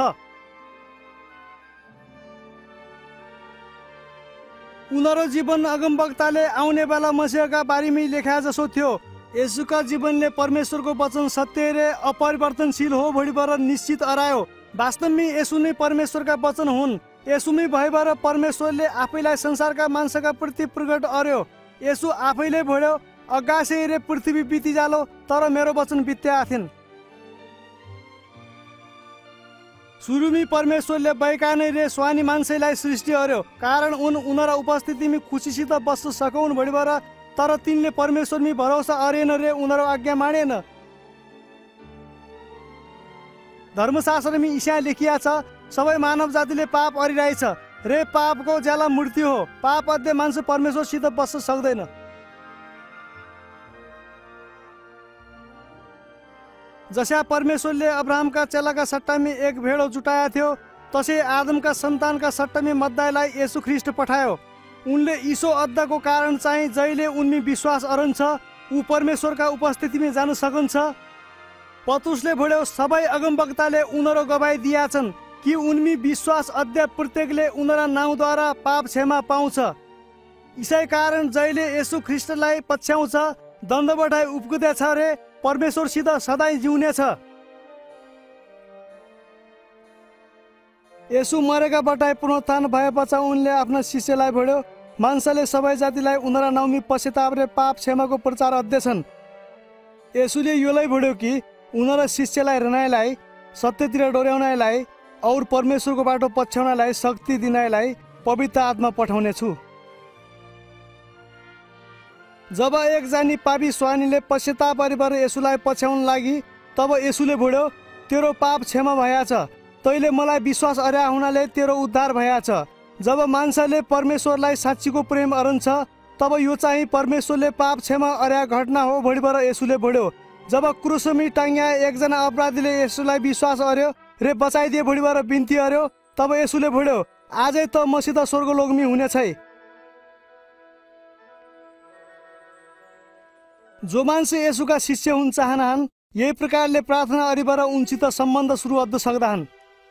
उनीहरू जीवन अगमवक्ताले आउने बेला मसीहका बारेमा लेखा जसो थियो। यसुका जीवनले परमेश्वरको वचन सत्य रे अपरिवर्तनशील हो भोलिबाट निश्चित अरायो। वास्तवमा यसु नै परमेश्वरका वचन हुन्। यसुमै भएबाट परमेश्वरले आफैलाई संसारका मान्छेका प्रति प्रकट अर्यो। यसु आफैले भोड्यो, अगासे रे पृथ्वी बिति जालो तर मेरो वचन बित्या थिएन। सुरुमी परमेश्वरले बैकाने रे स्वानी मान्छेलाई सृष्टि अर्यो, कारण उन उनीहरा उपस्थितिमा खुसीसित बस्न सकौन् भोलिबाट। तर तिनले परमेश्वरमी भरोसा अरेन रे उनीहरू आज्ञा मानेन। धर्मशास्त्रमा ईशा लेखिया छ, सबै मानव जातिले पाप अरिरहेछ रे पापको ज्याला मृत्यु हो। पाप अध्य मान्छे परमेश्वरसित बस्न सक्दैन। जस्या परमेश्वरले अब्राहमका चेलाका सट्टामा एक भेडो जुटाएको थियो, तसै आदमका सन्तानका सट्टामा मद्दाइलाई यसु ख्रिस्ट पठायो। उनले ईशो अद्दाको कारण चाहिँ जहिले उनमी विश्वास अरन्छ ऊ परमेश्वरका उपस्थितिमा जान सकन्छ। पत्रुसले भोड्यो, सबै अगमवक्ताले उनीहरू गवाई दिएछन् कि उनमी विश्वास अद्य प्रत्येकले उनीहरा नाउँद्वारा पाप क्षमा पाउँछ। यसै कारण जहिले यसु ख्रिस्टलाई पछ्याउँछ दण्डबटाई उप्कुदैछ रे परमेश्वरसित सधैँ जिउनेछ। यसु मरेका बटाई पुनरुत्थान भएपछि उनले आफ्ना शिष्यलाई भोड्यो, मान्छेले सबै जातिलाई उनीहरा नाउँमा पश्चाताप रे पाप क्षमाको प्रचार अध्यछन्। यसुले योलाई भोड्यो कि उनीहरा शिष्यलाई रनाइलाई सत्यतिर डोर्याउनलाई और परमेश्वरको बाटो पछ्याउनलाई शक्ति दिनलाई पवित्र आत्मा पठाउने छु। जब एकजना पापी स्वानीले पश्चाताप गरेर यसुलाई पछ्याउन लागि तब यसुले भोड्यो, तेरो पाप क्षमा भएछ, तैले मलाई विश्वास अर्या हुनाले तेरो उद्धार भएछ। जब मान्छेले परमेश्वरलाई साँच्चीको प्रेम अरन्छ तब यो चाहिँ परमेश्वरले पाप क्षमा अर्या घटना हो भोलिबाट यसुले भोड्यो। जब क्रुसमी टाङ्ग्या एकजना अपराधीले यसुलाई विश्वास अर्यो रे बचाइदिए भोलिबाट बिन्ती अर्यो, तब यसुले भोड्यो, आजै त मसित स्वर्गलोकमी हुनेछ। जो मान्छे यसुका शिष्य हुन चाहनान् यही प्रकारले प्रार्थना अरिबाट उनसित सम्बन्ध सुरु अद्द सक्दान्।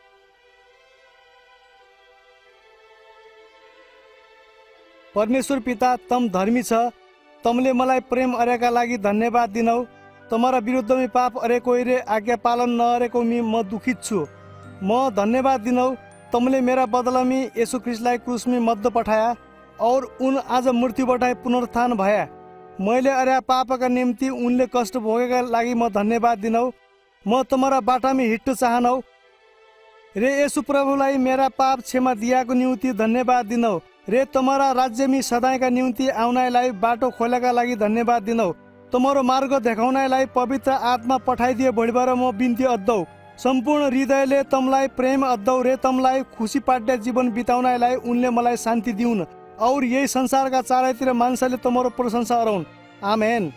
परमेश्वर पिता, तम धर्मी छ, तमले मलाई प्रेम अर्याका लागि धन्यवाद दिनौ। तमरा विरुद्धमा पाप अरेको रे आज्ञा पालन नअरेको मी म दुखित छु। म धन्यवाद दिनौ, तमले मेरा बदलामी यसु ख्रिस्टलाई क्रुसमी मध्य पठाया और उन आज मृत्युबाट पुनरुत्थान भए। मैले अर्या पापका निम्ति उनले कष्ट भोगेका लागि म धन्यवाद दिनौ। म तमरा बाटामा हिट्न चाहनौ रे यसु प्रभुलाई मेरा पाप क्षमा दिएको निम्ति धन्यवाद दिनौ रे तमरा राज्यमी सदायका निम्ति आउनलाई बाटो खोलेका लागि धन्यवाद दिनौ। तमरो मार्ग देखाउनलाई पवित्र आत्मा पठाइदिए भोलिबाट म बिन्ती अद्दौ। सम्पूर्ण हृदयले तमलाई प्रेम अद्दौ रे तमलाई खुसी पाड्य जीवन बिताउनलाई उनले मलाई शान्ति दिउन् और यही संसारका चारैतिर मान्छेले तमरो प्रशंसा गरौन्। आमेन।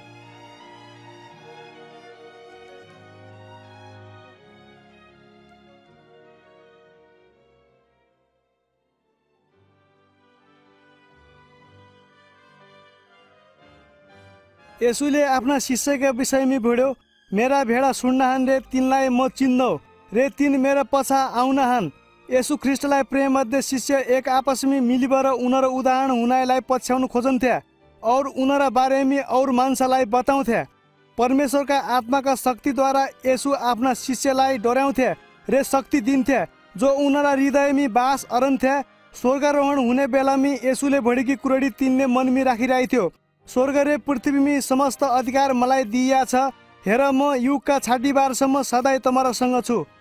यसुले आफ्ना शिष्यका विषयमा भोड्यो, मेरा भेडा सुन्नहान् रे तिनलाई म चिन्नौ रे तिन मेरा पछा आउनहान्। यसु ख्रिस्टलाई प्रेम मध्ये शिष्य एक आपसमी मिलिबर उनीहरू उदाहरण हुनलाई पछ्याउन खोजन्थे और उनीहरा बारेमा और मान्छेलाई बताउँथे। परमेश्वरका आत्माका शक्तिद्वारा यसु आफ्ना शिष्यलाई डोर्याउँथे रे शक्ति दिन्थे जो उनीहरा हृदयमी बास अरन्थे। स्वर्गारोहण हुने बेलामी यसुले भणिकी कुरडी तिनले मनमी राखिरहेको थियो। स्वर्ग रे पृथ्वीमी समस्त अधिकार मलाई दिइया छ। हेर म युगका छाती बारसम्म सधैँ तमरासँग छु।